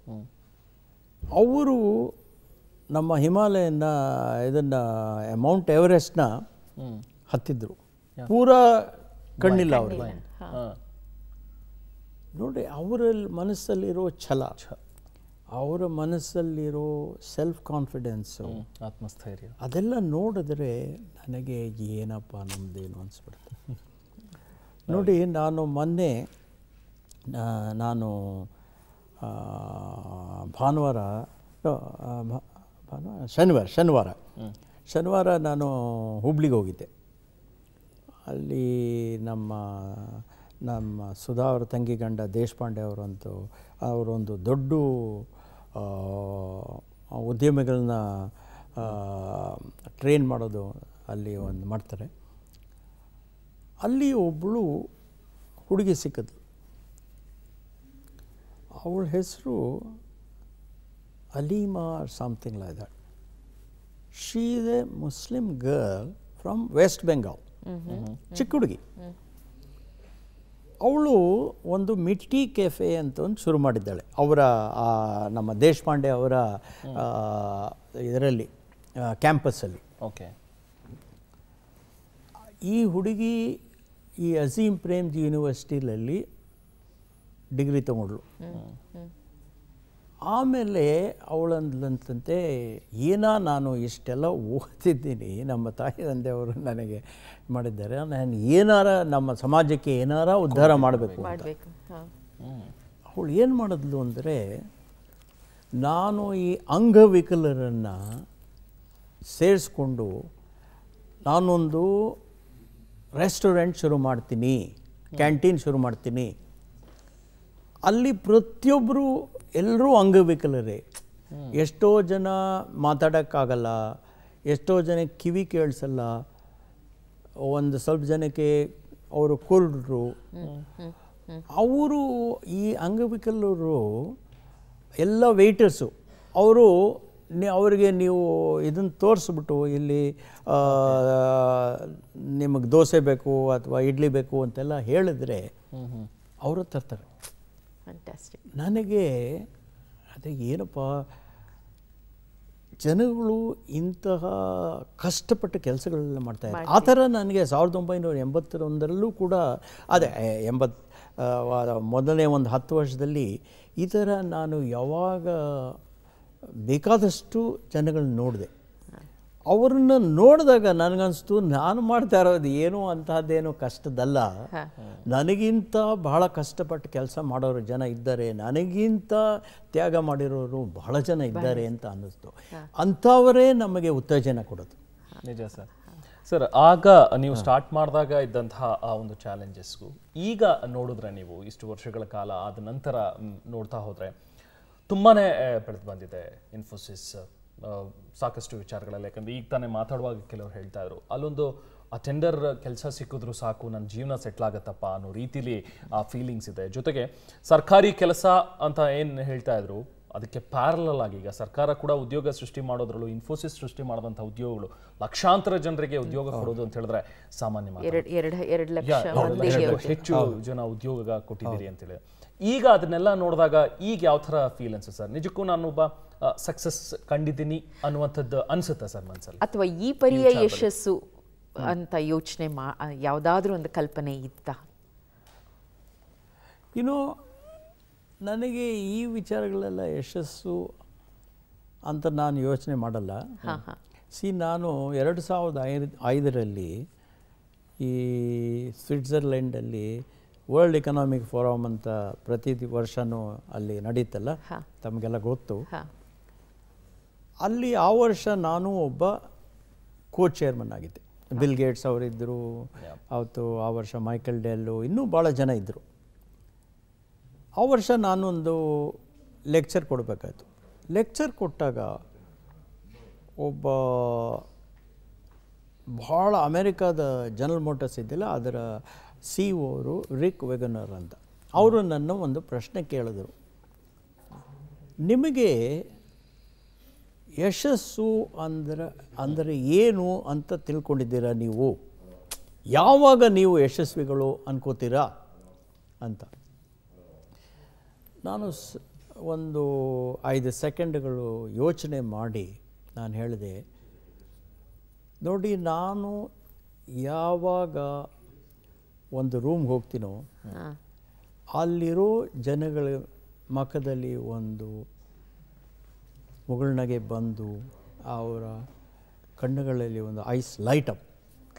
ಅವರು ನಮ್ಮ ಹಿಮಾಲಯನ ಇದನ್ನು ಮೌಂಟ್ ಎವರೆಸ್ಟ್ನ ಹತ್ತಿದ್ರು, ಪೂರಾ ಕಣ್ಣಿಲ್ಲ ಅವ್ರಿಗೆ. ನೋಡಿ, ಅವರ ಮನಸ್ಸಲ್ಲಿರೋ ಛಲ, ಅವರ ಮನಸ್ಸಲ್ಲಿರೋ ಸೆಲ್ಫ್ ಕಾನ್ಫಿಡೆನ್ಸು, ಆತ್ಮಸ್ಥೈರ್ಯ, ಅದೆಲ್ಲ ನೋಡಿದ್ರೆ ನನಗೆ ಏನಪ್ಪ ನಮ್ಮದೇನು ಅನಿಸ್ಬಿಡುತ್ತೆ. ನೋಡಿ, ನಾನು ಮೊನ್ನೆ ನಾನು ಭಾನುವಾರ ಭಾನುವಾರ ಶನಿವಾರ ಶನಿವಾರ ಶನಿವಾರ ನಾನು ಹುಬ್ಳಿಗೆ ಹೋಗಿದ್ದೆ. ಅಲ್ಲಿ ನಮ್ಮ ನಮ್ಮ ಸುಧಾ ಅವರ ತಂಗಿ ಗಂಡ ದೇಶಪಾಂಡೆ ಅವರಂತೂ ಅವರೊಂದು ದೊಡ್ಡ ಉದ್ಯಮಿಗಳನ್ನ ಟ್ರೈನ್ ಮಾಡೋದು ಅಲ್ಲಿ ಒಂದು ಮಾಡ್ತಾರೆ. ಅಲ್ಲಿ ಒಬ್ಬಳು ಹುಡುಗಿ ಸಿಕ್ಕಿದ್ಲು. ಅವಳ ಹೆಸರು Aleema or something like that. She is a Muslim girl from West Bengal, ಚಿಕ್ಕ ಹುಡುಗಿ. ಅವಳು ಒಂದು ಮಿಟ್ಟಿ ಕೆಫೆ ಅಂತ ಒಂದು ಶುರು ಮಾಡಿದ್ದಾಳೆ ಅವರ ನಮ್ಮ ದೇಶಪಾಂಡೆ ಅವರ ಇದರಲ್ಲಿ ಕ್ಯಾಂಪಸ್ಸಲ್ಲಿ. ಓಕೆ. ಈ ಹುಡುಗಿ ಈ ಅಜೀಮ್ ಪ್ರೇಮ್ಜಿ ಯೂನಿವರ್ಸಿಟಿಯಲ್ಲಿ ಡಿಗ್ರಿ ತಗೊಂಡ್ಳು. ಆಮೇಲೆ ಅವಳಂತಂತೆ, ಏನೋ ನಾನು ಇಷ್ಟೆಲ್ಲ ಓದ್ತಿದ್ದೀನಿ, ನಮ್ಮ ತಾಯಿ ತಂದೆಯವರು ನನಗೆ ಮಾಡಿದ್ದಾರೆ, ನಾನು ಏನಾರ ನಮ್ಮ ಸಮಾಜಕ್ಕೆ ಏನಾರ ಉದ್ಧಾರ ಮಾಡಬೇಕು. ಅವಳು ಏನು ಮಾಡಿದ್ಲು ಅಂದರೆ, ನಾನು ಈ ಅಂಗವಿಕಲರನ್ನು ಸೇರಿಸ್ಕೊಂಡು ನಾನೊಂದು ರೆಸ್ಟೋರೆಂಟ್ ಶುರು ಮಾಡ್ತೀನಿ, ಕ್ಯಾಂಟೀನ್ ಶುರು ಮಾಡ್ತೀನಿ. ಅಲ್ಲಿ ಪ್ರತಿಯೊಬ್ಬರು ಎಲ್ಲರೂ ಅಂಗವಿಕಲರೇ. ಎಷ್ಟೋ ಜನ ಮಾತಾಡೋಕ್ಕಾಗಲ್ಲ, ಎಷ್ಟೋ ಜನಕ್ಕೆ ಕಿವಿ ಕೇಳಿಸಲ್ಲ, ಒಂದು ಸ್ವಲ್ಪ ಜನಕ್ಕೆ ಅವರು ಕುರುಡರು. ಅವರು ಈ ಅಂಗವಿಕಲರು ಎಲ್ಲ ವೇಟರ್ಸು ಅವರು ನೀ ಅವರಿಗೆ ನೀವು ಇದನ್ನು ತೋರಿಸ್ಬಿಟ್ಟು ಇಲ್ಲಿ ನಿಮಗೆ ದೋಸೆ ಬೇಕು ಅಥವಾ ಇಡ್ಲಿ ಬೇಕು ಅಂತೆಲ್ಲ ಹೇಳಿದ್ರೆ ಅವರು ತರ್ತಾರೆ. ನನಗೆ ಅದೇ ಏನಪ್ಪ ಜನಗಳು ಇಂತಹ ಕಷ್ಟಪಟ್ಟ ಕೆಲಸಗಳೆಲ್ಲ ಮಾಡ್ತಾರೆ. ಆ ಥರ ನನಗೆ ಸಾವಿರದ ಒಂಬೈನೂರ ಎಂಬತ್ತೊಂದರಲ್ಲೂ ಕೂಡ ಅದೇ ಎಂಬತ್ತು ಮೊದಲನೇ ಒಂದು ಹತ್ತು ವರ್ಷದಲ್ಲಿ ಈ ಥರ ನಾನು ಯಾವಾಗ ಬೇಕಾದಷ್ಟು ಜನಗಳನ್ನ ನೋಡಿದೆ. ಅವ್ರನ್ನ ನೋಡಿದಾಗ ನನಗನ್ನಿಸ್ತು ನಾನು ಮಾಡ್ತಾ ಇರೋದು ಏನೋ ಅಂತಹದ್ದೇನೋ ಕಷ್ಟದಲ್ಲ, ನನಗಿಂತ ಬಹಳ ಕಷ್ಟಪಟ್ಟು ಕೆಲಸ ಮಾಡೋರು ಜನ ಇದ್ದಾರೆ, ನನಗಿಂತ ತ್ಯಾಗ ಮಾಡಿರೋರು ಬಹಳ ಜನ ಇದ್ದಾರೆ ಅಂತ ಅನ್ನಿಸ್ತು. ಅಂಥವರೇ ನಮಗೆ ಉತ್ತೇಜನ ಕೊಡೋದು. ನಿಜ ಸರ್. ಸರ್, ಆಗ ನೀವು ಸ್ಟಾರ್ಟ್ ಮಾಡಿದಾಗ ಇದ್ದಂತಹ ಆ ಒಂದು ಚಾಲೆಂಜಸ್ಗೂ ಈಗ ನೋಡಿದ್ರೆ ನೀವು ಇಷ್ಟು ವರ್ಷಗಳ ಕಾಲ ಆದ ನಂತರ ನೋಡ್ತಾ ಹೋದರೆ ತುಂಬಾ ಬೆಳೆದು ಬಂದಿದೆ ಇನ್ಫೋಸಿಸ್ ಸಾಕಷ್ಟು ವಿಚಾರಗಳಲ್ಲಿ. ಯಾಕಂದರೆ ಈಗ ತಾನೇ ಮಾತಾಡುವಾಗ ಕೆಲವರು ಹೇಳ್ತಾ ಇದ್ರು ಅಲ್ಲೊಂದು ಆ ಟೆಂಡರ್ ಕೆಲಸ ಸಿಕ್ಕಿದ್ರು ಸಾಕು, ನನ್ನ ಜೀವನ ಸೆಟ್ಲ್ ಆಗತ್ತಪ್ಪ ಅನ್ನೋ ರೀತಿಲಿ ಆ ಫೀಲಿಂಗ್ಸ್ ಇದೆ. ಜೊತೆಗೆ ಸರ್ಕಾರಿ ಕೆಲಸ ಅಂತ ಏನು ಹೇಳ್ತಾ ಇದ್ರು ಅದಕ್ಕೆ ಪ್ಯಾರಲಲ್ ಆಗಿ ಈಗ ಸರ್ಕಾರ ಕೂಡ ಉದ್ಯೋಗ ಸೃಷ್ಟಿ ಮಾಡೋದ್ರಲ್ಲೂ ಇನ್ಫೋಸಿಸ್ ಸೃಷ್ಟಿ ಮಾಡಿದಂಥ ಉದ್ಯೋಗಗಳು ಲಕ್ಷಾಂತರ ಜನರಿಗೆ ಉದ್ಯೋಗ ಕೊಡೋದು ಅಂತ ಹೇಳಿದ್ರೆ ಸಾಮಾನ್ಯ ಹೆಚ್ಚು ಜನ ಉದ್ಯೋಗ ಕೊಟ್ಟಿದ್ದೀರಿ ಅಂತೇಳಿ. ಈಗ ಅದನ್ನೆಲ್ಲ ನೋಡಿದಾಗ ಈಗ ಯಾವ ಥರ ಫೀಲ್ ಅನ್ಸುತ್ತೆ ಸರ್? ನಿಜಕ್ಕೂ ನಾನೊಬ್ಬ ಸಕ್ಸಸ್ ಕಂಡಿದ್ದೀನಿ ಅನ್ನುವಂಥದ್ದು ಅನ್ಸುತ್ತಾ ಸರ್ ಮನಸ್ಸಲ್ಲಿ? ಅಥವಾ ಈ ಪರಿಯ ಯಶಸ್ಸು ಅಂತ ಯೋಚನೆ ಮಾ ಯಾವುದಾದ್ರೂ ಒಂದು ಕಲ್ಪನೆ ಇತ್ತ? ಇನ್ನು ನನಗೆ ಈ ವಿಚಾರಗಳೆಲ್ಲ ಯಶಸ್ಸು ಅಂತ ನಾನು ಯೋಚನೆ ಮಾಡಲ್ಲ. ಸಿ ನಾನು ಎರಡು ಸಾವಿರದ ಐದು ಐದರಲ್ಲಿ ಈ ಸ್ವಿಟ್ಜರ್ಲೆಂಡಲ್ಲಿ ವರ್ಲ್ಡ್ ಎಕನಾಮಿಕ್ ಫೋರಮ್ ಅಂತ ಪ್ರತಿ ವರ್ಷವೂ ಅಲ್ಲಿ ನಡೀತಲ್ಲ, ತಮಗೆಲ್ಲ ಗೊತ್ತು. ಅಲ್ಲಿ ಆ ವರ್ಷ ನಾನು ಒಬ್ಬ ಕೋ ಚೇರ್ಮನ್ ಆಗಿದ್ದೆ. ಬಿಲ್ ಗೇಟ್ಸ್ ಅವರಿದ್ದರು ಅವತ್ತು, ಆ ವರ್ಷ ಮೈಕಲ್ ಡೆಲ್ಲು, ಇನ್ನೂ ಭಾಳ ಜನ ಇದ್ದರು. ಆ ವರ್ಷ ನಾನೊಂದು ಲೆಕ್ಚರ್ ಕೊಡಬೇಕಾಯ್ತು. ಲೆಕ್ಚರ್ ಕೊಟ್ಟಾಗ ಒಬ್ಬ ಭಾಳ ಅಮೇರಿಕಾದ ಜನರಲ್ ಮೋಟರ್ಸ್ ಇದ್ದಿಲ್ಲ ಅದರ ಸಿ ಇ ಒ ಅವರು ರಿಕ್ ವೆಗನರ್ ಅಂತ, ಅವರು ನನ್ನ ಒಂದು ಪ್ರಶ್ನೆ ಕೇಳಿದ್ರು, ನಿಮಗೆ ಯಶಸ್ಸು ಅಂದರೆ ಅಂದರೆ ಏನು ಅಂತ ತಿಳ್ಕೊಂಡಿದ್ದೀರಾ ನೀವು? ಯಾವಾಗ ನೀವು ಯಶಸ್ವಿಗಳು ಅನ್ಕೋತೀರಾ ಅಂತ. ನಾನು ಸ್ ಒಂದು ಐದು ಸೆಕೆಂಡ್ಗಳು ಯೋಚನೆ ಮಾಡಿ ನಾನು ಹೇಳಿದೆ, ನೋಡಿ ನಾನು ಯಾವಾಗ ಒಂದು ರೂಮ್ಗೆ ಹೋಗ್ತೀನೋ ಅಲ್ಲಿರೋ ಜನಗಳ ಮುಖದಲ್ಲಿ ಒಂದು ಮುಗುಳ್ನಗೆ ಬಂದು ಅವರ ಕಣ್ಣುಗಳಲ್ಲಿ ಒಂದು ಐಸ್ ಲೈಟ್ ಅಪ್,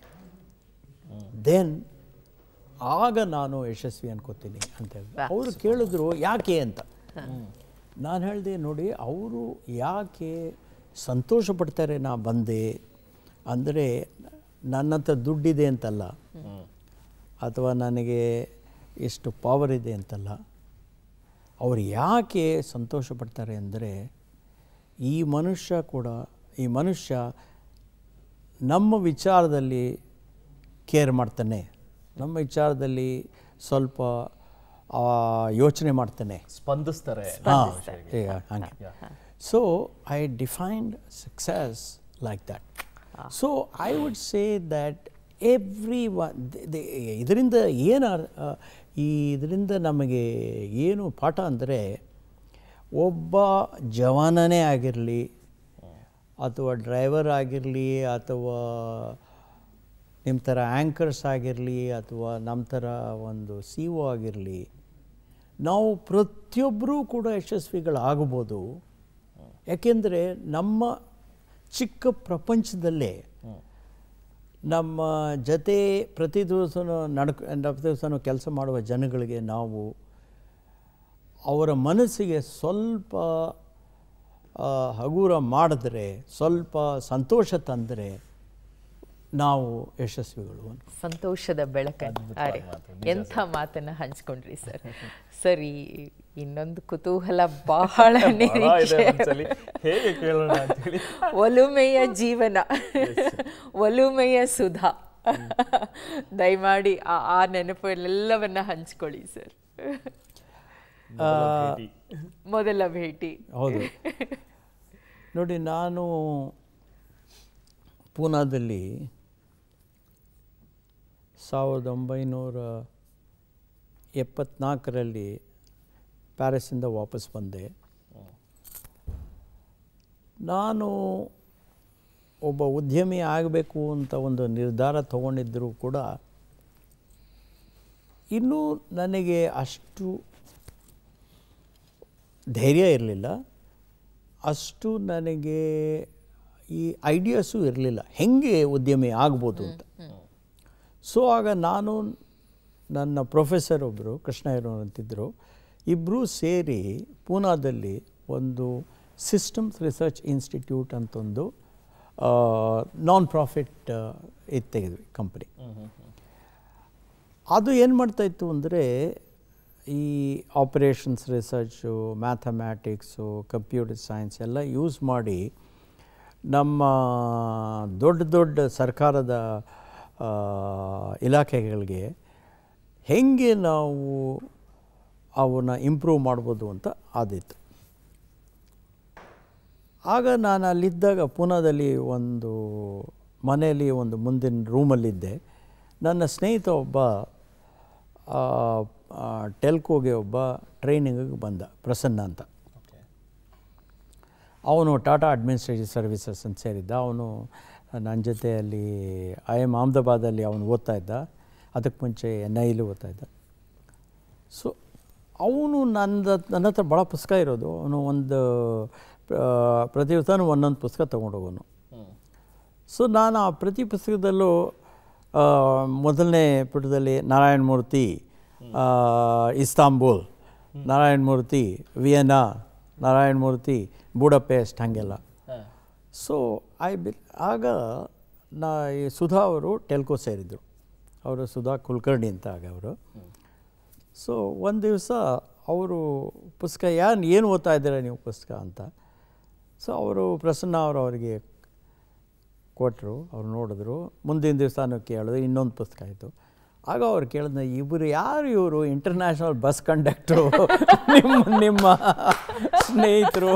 ದೆನ್ ಆಗ ನಾನು ಯಶಸ್ವಿ ಅನ್ಕೋತೀನಿ ಅಂತ ಹೇಳಿದೆ. ಅವರು ಕೇಳಿದ್ರು ಯಾಕೆ ಅಂತ. ನಾನು ಹೇಳಿದೆ, ನೋಡಿ ಅವರು ಯಾಕೆ ಸಂತೋಷ ಪಡ್ತಾರೆ ನಾ ಬಂದೆ ಅಂದರೆ ನನ್ನಂಥ ದುಡ್ಡಿದೆ ಅಂತಲ್ಲ, ಅಥವಾ ನನಗೆ ಎಷ್ಟು ಪವರ್ ಇದೆ ಅಂತಲ್ಲ. ಅವರು ಯಾಕೆ ಸಂತೋಷ ಪಡ್ತಾರೆ ಅಂದರೆ ಈ ಮನುಷ್ಯ ಕೂಡ ಈ ಮನುಷ್ಯ ನಮ್ಮ ವಿಚಾರದಲ್ಲಿ ಕೇರ್ ಮಾಡ್ತಾನೆ, ನಮ್ಮ ವಿಚಾರದಲ್ಲಿ ಸ್ವಲ್ಪ ಯೋಚನೆ ಮಾಡ್ತಾನೆ, ಸ್ಪಂದಿಸ್ತಾರೆ. ಹಾಗೆ. So I defined success like that. So I would say that everyone ಇದರಿಂದ ಏನು ಈ ಇದರಿಂದ ನಮಗೆ ಏನು ಪಾಠ ಅಂದರೆ, ಒಬ್ಬ ಜವಾನನೇ ಆಗಿರಲಿ ಅಥವಾ ಡ್ರೈವರ್ ಆಗಿರಲಿ ಅಥವಾ ನಿಮ್ಮ ಥರ ಆ್ಯಂಕರ್ಸ್ ಆಗಿರಲಿ ಅಥವಾ ನಮ್ಮ ಥರ ಒಂದು ಸಿ ಒ ಆಗಿರಲಿ, ನಾವು ಪ್ರತಿಯೊಬ್ಬರೂ ಕೂಡ ಯಶಸ್ವಿಗಳಾಗಬಹುದು. ಯಾಕೆಂದರೆ ನಮ್ಮ ಚಿಕ್ಕ ಪ್ರಪಂಚದಲ್ಲೇ ನಮ್ಮ ಜೊತೆ ಪ್ರತಿ ದಿವಸನೂ ನಡ್ಕ ಪ್ರತಿ ದಿವಸನೂ ಕೆಲಸ ಮಾಡುವ ಜನಗಳಿಗೆ ನಾವು ಅವರ ಮನಸ್ಸಿಗೆ ಸ್ವಲ್ಪ ಹಗುರ ಮಾಡಿದ್ರೆ, ಸ್ವಲ್ಪ ಸಂತೋಷ ತಂದರೆ ನಾವು ಯಶಸ್ವಿಗಳು ಅಂತ. ಸಂತೋಷದ ಬೆಳಕನ್ನು ಅರೆ ಎಂಥ ಮಾತನ್ನ ಹಂಚ್ಕೊಂಡ್ರಿ ಸರ್. ಸರಿ, ಇನ್ನೊಂದು ಕುತೂಹಲ ಬಹಳ ನಿರೀಕ್ಷೆ. ಹೇಗೆ ಕೇಳೋಣ ಅಂತೇಳಿ. ಒಲುಮೆಯ ಜೀವನ, ಒಲುಮೆಯ ಸುಧಾ, ದಯಮಾಡಿ ಆ ಆ ನೆನಪುಗಳೆಲ್ಲವನ್ನ ಹಂಚ್ಕೊಳ್ಳಿ ಸರ್. ಮೊದಲ ಭೇಟಿ. ಹೌದು ನೋಡಿ, ನಾನು ಪೂನಾದಲ್ಲಿ ಸಾವಿರದ ಒಂಬೈನೂರ ಎಪ್ಪತ್ನಾಲ್ಕರಲ್ಲಿ ಪ್ಯಾರಿಸ್ಸಿಂದ ವಾಪಸ್ ಬಂದೆ. ನಾನು ಒಬ್ಬ ಉದ್ಯಮಿ ಆಗಬೇಕು ಅಂತ ಒಂದು ನಿರ್ಧಾರ ತಗೊಂಡಿದ್ದರೂ ಕೂಡ ಇನ್ನೂ ನನಗೆ ಅಷ್ಟು ಧೈರ್ಯ ಇರಲಿಲ್ಲ, ಅಷ್ಟು ನನಗೆ ಈ ಐಡಿಯಾಸು ಇರಲಿಲ್ಲ ಹೆಂಗೆ ಉದ್ಯಮಿ ಆಗ್ಬೋದು ಅಂತ. ಸೊ ಆಗ ನಾನು, ನನ್ನ ಪ್ರೊಫೆಸರ್ ಒಬ್ಬರು ಕೃಷ್ಣ ಇರೋರು ಅಂತಿದ್ದರು, ಇಬ್ಬರೂ ಸೇರಿ ಪೂನಾದಲ್ಲಿ ಒಂದು ಸಿಸ್ಟಮ್ಸ್ ರಿಸರ್ಚ್ ಇನ್ಸ್ಟಿಟ್ಯೂಟ್ ಅಂತೊಂದು ನಾನ್ ಪ್ರಾಫಿಟ್ ಇದು ತೆಗೆದ್ವಿ ಕಂಪ್ನಿ. ಅದು ಏನು ಮಾಡ್ತಾಯಿತ್ತು ಅಂದರೆ, ಈ operations research, mathematics, computer science ಎಲ್ಲ ಯೂಸ್ ಮಾಡಿ ನಮ್ಮ ದೊಡ್ಡ ದೊಡ್ಡ ಸರ್ಕಾರದ ಇಲಾಖೆಗಳಿಗೆ ಹೆಂಗೆ ನಾವು ಅವನ್ನ ಇಂಪ್ರೂವ್ ಮಾಡ್ಬೋದು ಅಂತ ಆದಿತ್ತು. ಆಗ ನಾನು ಅಲ್ಲಿದ್ದಾಗ ಪೂನಾದಲ್ಲಿ ಒಂದು ಮನೆಯಲ್ಲಿ ಒಂದು ಮುಂದಿನ ರೂಮಲ್ಲಿದ್ದೆ. ನನ್ನ ಸ್ನೇಹಿತ ಒಬ್ಬ ಟೆಲ್ಕೋಗೆ ಒಬ್ಬ ಟ್ರೈನಿಂಗಿಗೆ ಬಂದ, ಪ್ರಸನ್ನ ಅಂತ. ಅವನು ಟಾಟಾ ಅಡ್ಮಿನಿಸ್ಟ್ರೇಟಿವ್ ಸರ್ವಿಸಸ್ ಅಂತ ಸೇರಿದ್ದ. ಅವನು ನನ್ನ ಜೊತೆ ಅಲ್ಲಿ ಐ ಎಮ್ ಅಹಮದಾಬಾದಲ್ಲಿ ಅವನು ಓದ್ತಾ ಇದ್ದ, ಅದಕ್ಕೆ ಮುಂಚೆ ಎನ್ ಐಲಿ ಓದ್ತಾ ಇದ್ದ. ಸೊ ಅವನು ನನ್ನ ನನ್ನ ಹತ್ರ ಭಾಳ ಪುಸ್ತಕ ಇರೋದು. ಅವನು ಒಂದು ಪ್ರತಿ ದಿವಸನೂ ಒಂದೊಂದು ಪುಸ್ತಕ ತೊಗೊಂಡೋಗೋನು. ಸೊ ನಾನು ಆ ಪ್ರತಿ ಪುಸ್ತಕದಲ್ಲೂ ಮೊದಲನೇ ಪುಟದಲ್ಲಿ Narayana Murthy Istanbul, Narayana Murthy Vienna, Narayana Murthy Budapest, ಹಾಗೆಲ್ಲ. ಸೊ ಐ ಬಿಲ್ ಆಗ ನಾ ಈ ಸುಧಾ ಅವರು ಟೆಲ್ಕೋ ಸೇರಿದರು. ಅವರು ಸುಧಾ ಕುಲಕರ್ಣಿ ಅಂತ ಆಗ ಅವರು. ಸೊ ಒಂದು ದಿವಸ ಅವರು ಪುಸ್ತಕ ಯಾರು ಏನು ಓದ್ತಾ ಇದ್ದೀರಾ ನೀವು ಪುಸ್ತಕ ಅಂತ. ಸೊ ಅವರು ಪ್ರಸನ್ನ ಅವರು ಅವರಿಗೆ ಕೊಟ್ಟರು. ಅವ್ರು ನೋಡಿದ್ರು. ಮುಂದಿನ ದಿವಸನೂ ಕೇಳಿದ್ರು, ಇನ್ನೊಂದು ಪುಸ್ತಕ ಆಯಿತು. ಆಗ ಅವ್ರು ಕೇಳಿದ, ಇಬ್ಬರು ಯಾರು ಇವರು ಇಂಟರ್ನ್ಯಾಷನಲ್ ಬಸ್ ಕಂಡಕ್ಟ್ರು, ನಿಮ್ಮ ನಿಮ್ಮ ಸ್ನೇಹಿತರು?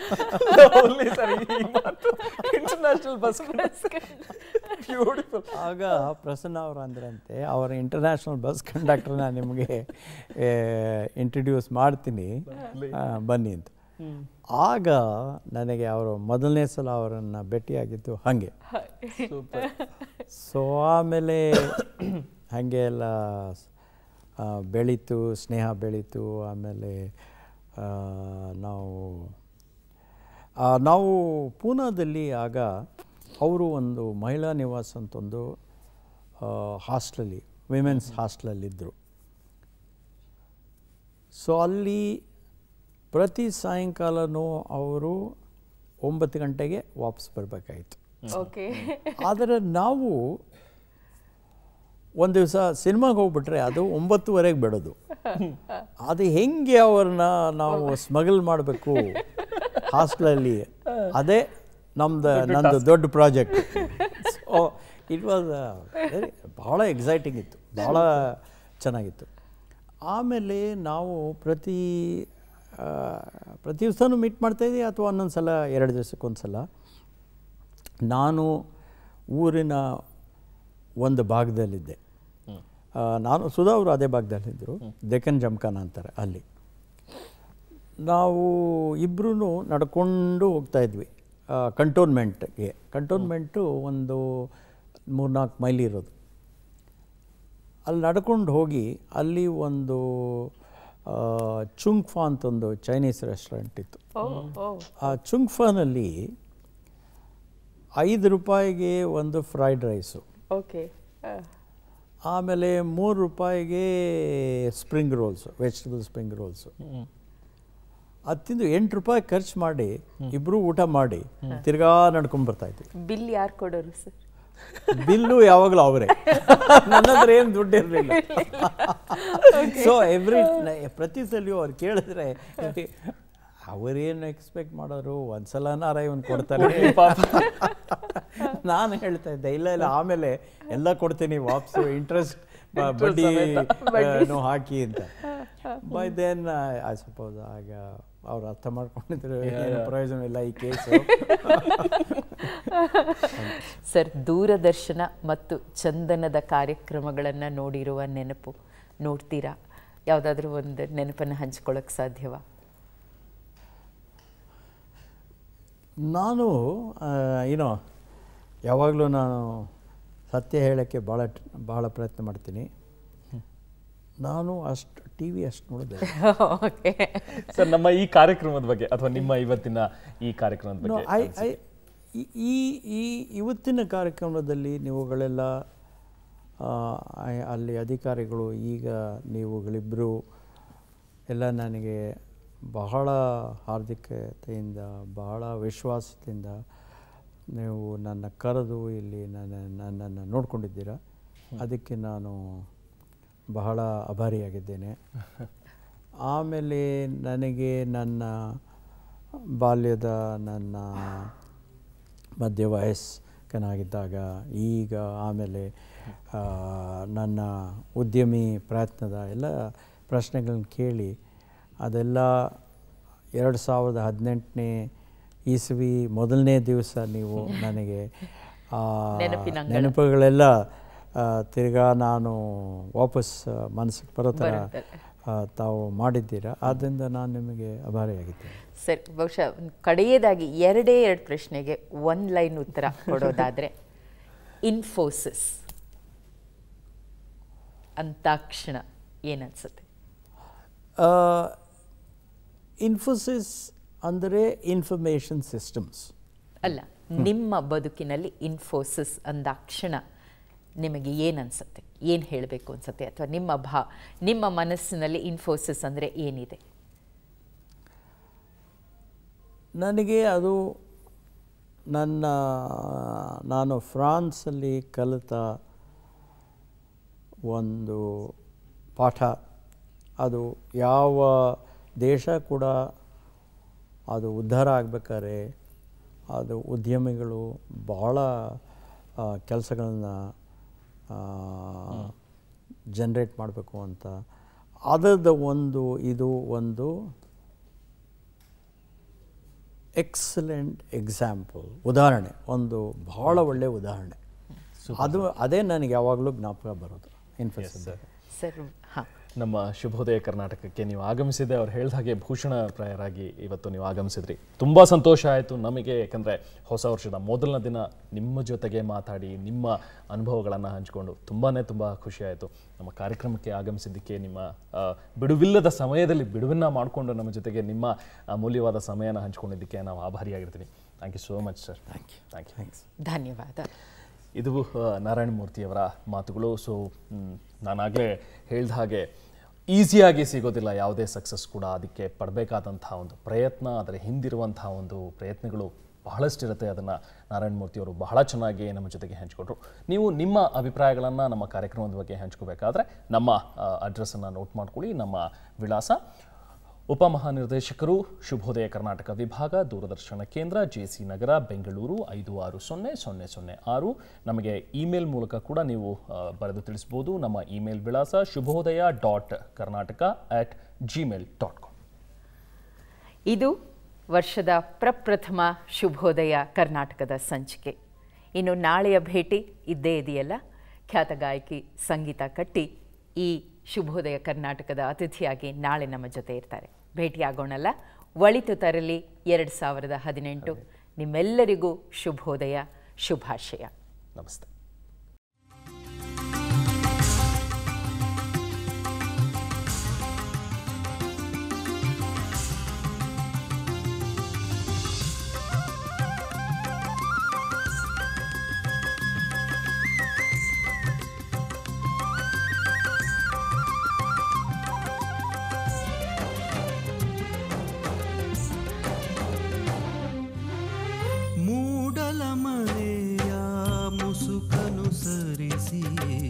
International bus beautiful. ಆಗ ಪ್ರಸನ್ನ ಅವರು ಅಂದ್ರಂತೆ, ಅವರ ಇಂಟರ್ನ್ಯಾಷನಲ್ ಬಸ್ ಕಂಡಕ್ಟ್ರನ್ನ ನಿಮಗೆ ಇಂಟ್ರಡ್ಯೂಸ್ ಮಾಡ್ತೀನಿ, ಬನ್ನಿ ಅಂತ. ಆಗ ನನಗೆ ಅವರು ಮೊದಲನೇ ಸಲ ಅವರನ್ನು ಭೇಟಿಯಾಗಿದ್ದು ಹಾಗೆ. ಸೊ ಆಮೇಲೆ ಹಾಗೆ ಎಲ್ಲ ಬೆಳೀತು, ಸ್ನೇಹ ಬೆಳೀತು. ಆಮೇಲೆ ನಾವು ನಾವು ಪೂನಾದಲ್ಲಿ ಆಗ ಅವರು ಒಂದು ಮಹಿಳಾ ನಿವಾಸ ಅಂತೊಂದು ಹಾಸ್ಟೆಲಲ್ಲಿ, ವಿಮೆನ್ಸ್ ಹಾಸ್ಟೆಲಲ್ಲಿದ್ದರು. ಸೊ ಅಲ್ಲಿ ಪ್ರತಿ ಸಾಯಂಕಾಲನೂ ಅವರು ಒಂಬತ್ತು ಗಂಟೆಗೆ ವಾಪಸ್ ಬರಬೇಕಾಯಿತು. ಓಕೆ. ಆದರೆ ನಾವು ಒಂದು ದಿವಸ ಸಿನಿಮಾಗೆ ಹೋಗ್ಬಿಟ್ರೆ ಅದು ಒಂಬತ್ತುವರೆಗೆ ಬಿಡೋದು. ಅದು ಹೆಂಗೆ ಅವ್ರನ್ನ ನಾವು ಸ್ಮಗಲ್ ಮಾಡಬೇಕು ಹಾಸ್ಟೆಲಲ್ಲಿ, ಅದೇ ನಮ್ದು ನಂದು ದೊಡ್ಡ project. So it was very ಭಾಳ ಎಕ್ಸೈಟಿಂಗ್ ಇತ್ತು, ಭಾಳ ಚೆನ್ನಾಗಿತ್ತು. ಆಮೇಲೆ ನಾವು ಪ್ರತಿ ಪ್ರತಿ ದಿವಸನೂ ಮೀಟ್ ಮಾಡ್ತಾಯಿದ್ವಿ, ಅಥವಾ ಒಂದೊಂದು ಸಲ ಎರಡು ದಿವಸಕ್ಕೊಂದು ಸಲ. ನಾನು ಊರಿನ ಒಂದು ಭಾಗದಲ್ಲಿದ್ದೆ, ನಾನು ಸುಧಾ ಅವರು ಅದೇ ಭಾಗದಲ್ಲಿದ್ದರು, ಡೆಕ್ಕನ್ ಜಮ್ಖಾನ ಅಂತಾರೆ ಅಲ್ಲಿ. ನಾವು ಇಬ್ಬರೂ ನಡ್ಕೊಂಡು ಹೋಗ್ತಾಯಿದ್ವಿ ಕಂಟೋನ್ಮೆಂಟ್ಗೆ. ಕಂಟೋನ್ಮೆಂಟು ಒಂದು ಮೂರ್ನಾಲ್ಕು ಮೈಲಿ ಇರೋದು. ಅಲ್ಲಿ ನಡ್ಕೊಂಡು ಹೋಗಿ ಅಲ್ಲಿ ಒಂದು ಚುಂಗ್ಫಾ ಅಂತ ಒಂದು ಚೈನೀಸ್ ರೆಸ್ಟೋರೆಂಟ್ ಇತ್ತು. ಆ ಚುಂಗ್ಫಾನಲ್ಲಿ ಐದು ರೂಪಾಯಿಗೆ ಒಂದು ಫ್ರೈಡ್ ರೈಸು, ಓಕೆ, ಆಮೇಲೆ ಮೂರು ರೂಪಾಯಿಗೆ spring rolls, vegetable spring rolls. ಅದು ತಿಂದು ಎಂಟು ರೂಪಾಯಿ ಖರ್ಚು ಮಾಡಿ ಇಬ್ಬರು ಊಟ ಮಾಡಿ ತಿರ್ಗಾ ನಡ್ಕೊಂಡು ಬರ್ತಾಯಿದ್ವಿ. ಬಿಲ್ ಯಾರು ಕೊಡೋರು ಸರ್? ಬಿಲ್ಲು ಯಾವಾಗಲೂ ಅವರೇ, ನನ್ನ ಹತ್ರ ಏನು ದುಡ್ಡು ಇರಲಿಲ್ಲ. ಸೊ ಎವ್ರಿ ಪ್ರತಿ ಸಲಿಯೂ ಅವ್ರು ಕೇಳಿದ್ರೆ ಅವರೇನು ಎಕ್ಸ್ಪೆಕ್ಟ್ ಮಾಡೋರು ಒಂದ್ಸಲನಾರ ಇವನು ಕೊಡ್ತಾರೆ. ನಾನು ಹೇಳ್ತಾ ಇದ್ದೆ ಇಲ್ಲ ಇಲ್ಲ ಆಮೇಲೆ ಎಲ್ಲ ಕೊಡ್ತೀನಿ ವಾಪಸ್ಸು, ಇಂಟ್ರೆಸ್ಟ್ ಬಡ್ಡಿ ಹಾಕಿ ಅಂತ. ಬೈ ದೆನ್ ಐ ಸಪೋಸ್ ಆಗ ಅವ್ರು ಅರ್ಥ ಮಾಡ್ಕೊಂಡಿದ್ರು ಏನು ಪ್ರಯೋಜನ ಇಲ್ಲ ಈ ಕೇಸು. ಸರ್, ದೂರದರ್ಶನ ಮತ್ತು ಚಂದನದ ಕಾರ್ಯಕ್ರಮಗಳನ್ನು ನೋಡಿರುವ ನೆನಪು ನೋಡ್ತೀರಾ? ಯಾವುದಾದ್ರೂ ಒಂದು ನೆನಪನ್ನು ಹಂಚ್ಕೊಳ್ಳೋಕ್ಕೆ ಸಾಧ್ಯವಾ? ನಾನು ಏನೋ ಯಾವಾಗಲೂ ನಾನು ಸತ್ಯ ಹೇಳೋಕ್ಕೆ ಭಾಳ ಭಾಳ ಪ್ರಯತ್ನ ಮಾಡ್ತೀನಿ. ನಾನು ಅಷ್ಟು ಟಿ ವಿ ಅಷ್ಟು ನೋಡಿದೆ ಸರ್. ನಮ್ಮ ಈ ಕಾರ್ಯಕ್ರಮದ ಬಗ್ಗೆ ಅಥವಾ ನಿಮ್ಮ ಇವತ್ತಿನ ಈ ಕಾರ್ಯಕ್ರಮದ ಬಗ್ಗೆ ಐ ಐ ಈ ಈ ಇವತ್ತಿನ ಕಾರ್ಯಕ್ರಮದಲ್ಲಿ ನೀವುಗಳೆಲ್ಲ ಅಲ್ಲಿ ಅಧಿಕಾರಿಗಳು, ಈಗ ನೀವುಗಳಿಬ್ಬರು ಎಲ್ಲ ನನಗೆ ಬಹಳ ಹಾರ್ದಿಕತೆಯಿಂದ ಬಹಳ ವಿಶ್ವಾಸದಿಂದ ನೀವು ನನ್ನ ಕರೆದು ಇಲ್ಲಿ ನನ್ನ ನನ್ನನ್ನು ನೋಡ್ಕೊಂಡಿದ್ದೀರ. ಅದಕ್ಕೆ ನಾನು ಬಹಳ ಆಭಾರಿಯಾಗಿದ್ದೇನೆ. ಆಮೇಲೆ ನನಗೆ ನನ್ನ ಬಾಲ್ಯದ ನನ್ನ ಮಧ್ಯ ವಯಸ್ಕನಾಗಿದ್ದಾಗ, ಈಗ ಆಮೇಲೆ ನನ್ನ ಉದ್ಯಮಿ ಪ್ರಯತ್ನದ ಎಲ್ಲ ಪ್ರಶ್ನೆಗಳನ್ನ ಕೇಳಿ ಅದೆಲ್ಲ ಎರಡು ಸಾವಿರದ ಹದಿನೆಂಟನೇ ಇಸ್ವಿ ಮೊದಲನೇ ದಿವಸ ನೀವು ನನಗೆ ನೆನಪುಗಳೆಲ್ಲ ತಿರ್ಗಾ ನಾನು ವಾಪಸ್ ಮನಸ್ಸಿಗೆ ಬರೋ ಥರ ತಾವು ಮಾಡಿದ್ದೀರಾ. ಆದ್ದರಿಂದ ನಾನು ನಿಮಗೆ ಆಭಾರಿಯಾಗಿದ್ದೇನೆ. ಸರ್, ಬಹುಶಃ ಕಡೆಯದಾಗಿ ಎರಡೇ ಎರಡು ಪ್ರಶ್ನೆಗೆ ಒಂದು ಲೈನ್ ಉತ್ತರ ಕೊಡೋದಾದರೆ, ಇನ್ಫೋಸಿಸ್ ಅಂತಾಕ್ಷಣ ಏನನ್ಸುತ್ತೆ? ಇನ್ಫೋಸಿಸ್ ಅಂದರೆ ಇನ್ಫಾರ್ಮೇಷನ್ ಸಿಸ್ಟಮ್ಸ್ ಅಲ್ಲ, ನಿಮ್ಮ ಬದುಕಿನಲ್ಲಿ ಇನ್ಫೋಸಿಸ್ ಅಂದಾಕ್ಷಣ ನಿಮಗೆ ಏನು ಅನಿಸುತ್ತೆ, ಏನು ಹೇಳಬೇಕು ಅನಿಸುತ್ತೆ, ಅಥವಾ ನಿಮ್ಮ ಭಾ ನಿಮ್ಮ ಮನಸ್ಸಿನಲ್ಲಿ ಇನ್ಫೋಸಿಸ್ ಅಂದರೆ ಏನಿದೆ? ನನಗೆ ಅದು ನನ್ನ ನಾನು ಫ್ರಾನ್ಸಲ್ಲಿ ಕಲಿತ ಒಂದು ಪಾಠ. ಅದು ಯಾವ ದೇಶ ಕೂಡ ಅದು ಉದ್ಧಾರ ಆಗಬೇಕಾದ್ರೆ ಅದು ಉದ್ಯಮಿಗಳು ಬಹಳ ಕೆಲಸಗಳನ್ನ ಜನ್ರೇಟ್ ಮಾಡಬೇಕು ಅಂತ. ಅದರದ ಒಂದು ಇದು ಒಂದು ಎಕ್ಸಲೆಂಟ್ ಎಕ್ಸಾಂಪಲ್, ಉದಾಹರಣೆ, ಒಂದು ಭಾಳ ಒಳ್ಳೆಯ ಉದಾಹರಣೆ. ಅದು ಅದೇ ನನಗೆ ಯಾವಾಗಲೂ ಜ್ಞಾಪಕ ಬರೋದು ಇನ್ಫೋಸಿಸ್. ಸರ್, ಹಾಂ, ನಮ್ಮ ಶುಭೋದಯ ಕರ್ನಾಟಕಕ್ಕೆ ನೀವು ಆಗಮಿಸಿದೆ. ಅವ್ರು ಹೇಳಿದ ಹಾಗೆ ಭೂಷಣಪ್ರಾಯರಾಗಿ ಇವತ್ತು ನೀವು ಆಗಮಿಸಿದ್ರಿ. ತುಂಬ ಸಂತೋಷ ಆಯಿತು ನಮಗೆ, ಯಾಕಂದರೆ ಹೊಸ ವರ್ಷದ ಮೊದಲನೇ ದಿನ ನಿಮ್ಮ ಜೊತೆಗೆ ಮಾತಾಡಿ ನಿಮ್ಮ ಅನುಭವಗಳನ್ನು ಹಂಚಿಕೊಂಡು ತುಂಬಾ ತುಂಬ ಖುಷಿ ಆಯಿತು. ನಮ್ಮ ಕಾರ್ಯಕ್ರಮಕ್ಕೆ ಆಗಮಿಸಿದ್ದಕ್ಕೆ, ನಿಮ್ಮ ಬಿಡುವಿಲ್ಲದ ಸಮಯದಲ್ಲಿ ಬಿಡುವನ್ನು ಮಾಡಿಕೊಂಡು ನಮ್ಮ ಜೊತೆಗೆ ನಿಮ್ಮ ಅಮೂಲ್ಯವಾದ ಸಮಯನ ಹಂಚ್ಕೊಂಡಿದ್ದಕ್ಕೆ ನಾವು ಆಭಾರಿಯಾಗಿರ್ತೀನಿ. Thank you so much sir. Thank you thank you thanks ಧನ್ಯವಾದ. ಇದು ನಾರಾಯಣ ಮೂರ್ತಿಯವರ ಮಾತುಗಳು. ಸೊ ನಾನಾಗಲೇ ಹೇಳಿದ ಹಾಗೆ ಈಸಿಯಾಗಿ ಸಿಗೋದಿಲ್ಲ ಯಾವುದೇ ಸಕ್ಸಸ್ ಕೂಡ. ಅದಕ್ಕೆ ಪಡಬೇಕಾದಂಥ ಒಂದು ಪ್ರಯತ್ನ, ಅದರ ಹಿಂದಿರುವಂಥ ಒಂದು ಪ್ರಯತ್ನಗಳು ಬಹಳಷ್ಟಿರುತ್ತೆ. ಅದನ್ನು ನಾರಾಯಣ ಮೂರ್ತಿಯವರು ಬಹಳ ಚೆನ್ನಾಗಿ ನಮ್ಮ ಜೊತೆಗೆ ಹಂಚಿಕೊಂಡ್ರು. ನೀವು ನಿಮ್ಮ ಅಭಿಪ್ರಾಯಗಳನ್ನು ನಮ್ಮ ಕಾರ್ಯಕ್ರಮದ ಬಗ್ಗೆ ಹಂಚ್ಕೋಬೇಕಾದ್ರೆ ನಮ್ಮ ಅಡ್ರೆಸ್ಸನ್ನು ನೋಟ್ ಮಾಡ್ಕೊಳ್ಳಿ. ನಮ್ಮ ವಿಳಾಸ: ಉಪಮಹಾನಿರ್ದೇಶಕರು, ಶುಭೋದಯ ಕರ್ನಾಟಕ ವಿಭಾಗ, ದೂರದರ್ಶನ ಕೇಂದ್ರ, ಜೆ ಸಿ ನಗರ, ಬೆಂಗಳೂರು ಐದು ಆರು ಸೊನ್ನೆ ಸೊನ್ನೆ ಸೊನ್ನೆ ಆರು. ನಮಗೆ ಇಮೇಲ್ ಮೂಲಕ ಕೂಡ ನೀವು ಬರೆದು ತಿಳಿಸ್ಬೋದು. ನಮ್ಮ ಇಮೇಲ್ ವಿಳಾಸ Shubhodaya dot Karnataka at Gmail dot com. ಇದು ವರ್ಷದ ಪ್ರಪ್ರಥಮ ಶುಭೋದಯ ಕರ್ನಾಟಕದ ಸಂಚಿಕೆ. ಇನ್ನು ನಾಳೆಯ ಭೇಟಿ ಇದ್ದೇ ಇದೆಯಲ್ಲ. ಖ್ಯಾತ ಗಾಯಕಿ ಸಂಗೀತ ಕಟ್ಟಿ ಈ ಶುಭೋದಯ ಕರ್ನಾಟಕದ ಅತಿಥಿಯಾಗಿ ನಾಳೆ ನಮ್ಮ ಜೊತೆ ಇರ್ತಾರೆ. ಭೇಟಿಯಾಗೋಣಲ್ಲ. ಒಳಿತು ತರಲಿ ಎರಡು ಸಾವಿರದ ಹದಿನೆಂಟು. ನಿಮ್ಮೆಲ್ಲರಿಗೂ ಶುಭೋದಯ, ಶುಭಾಶಯ. ನಮಸ್ತೆ. ಮೂಡಲ ಮಳೆಯ ಮುಸುಕ ತೋರಿಸಿ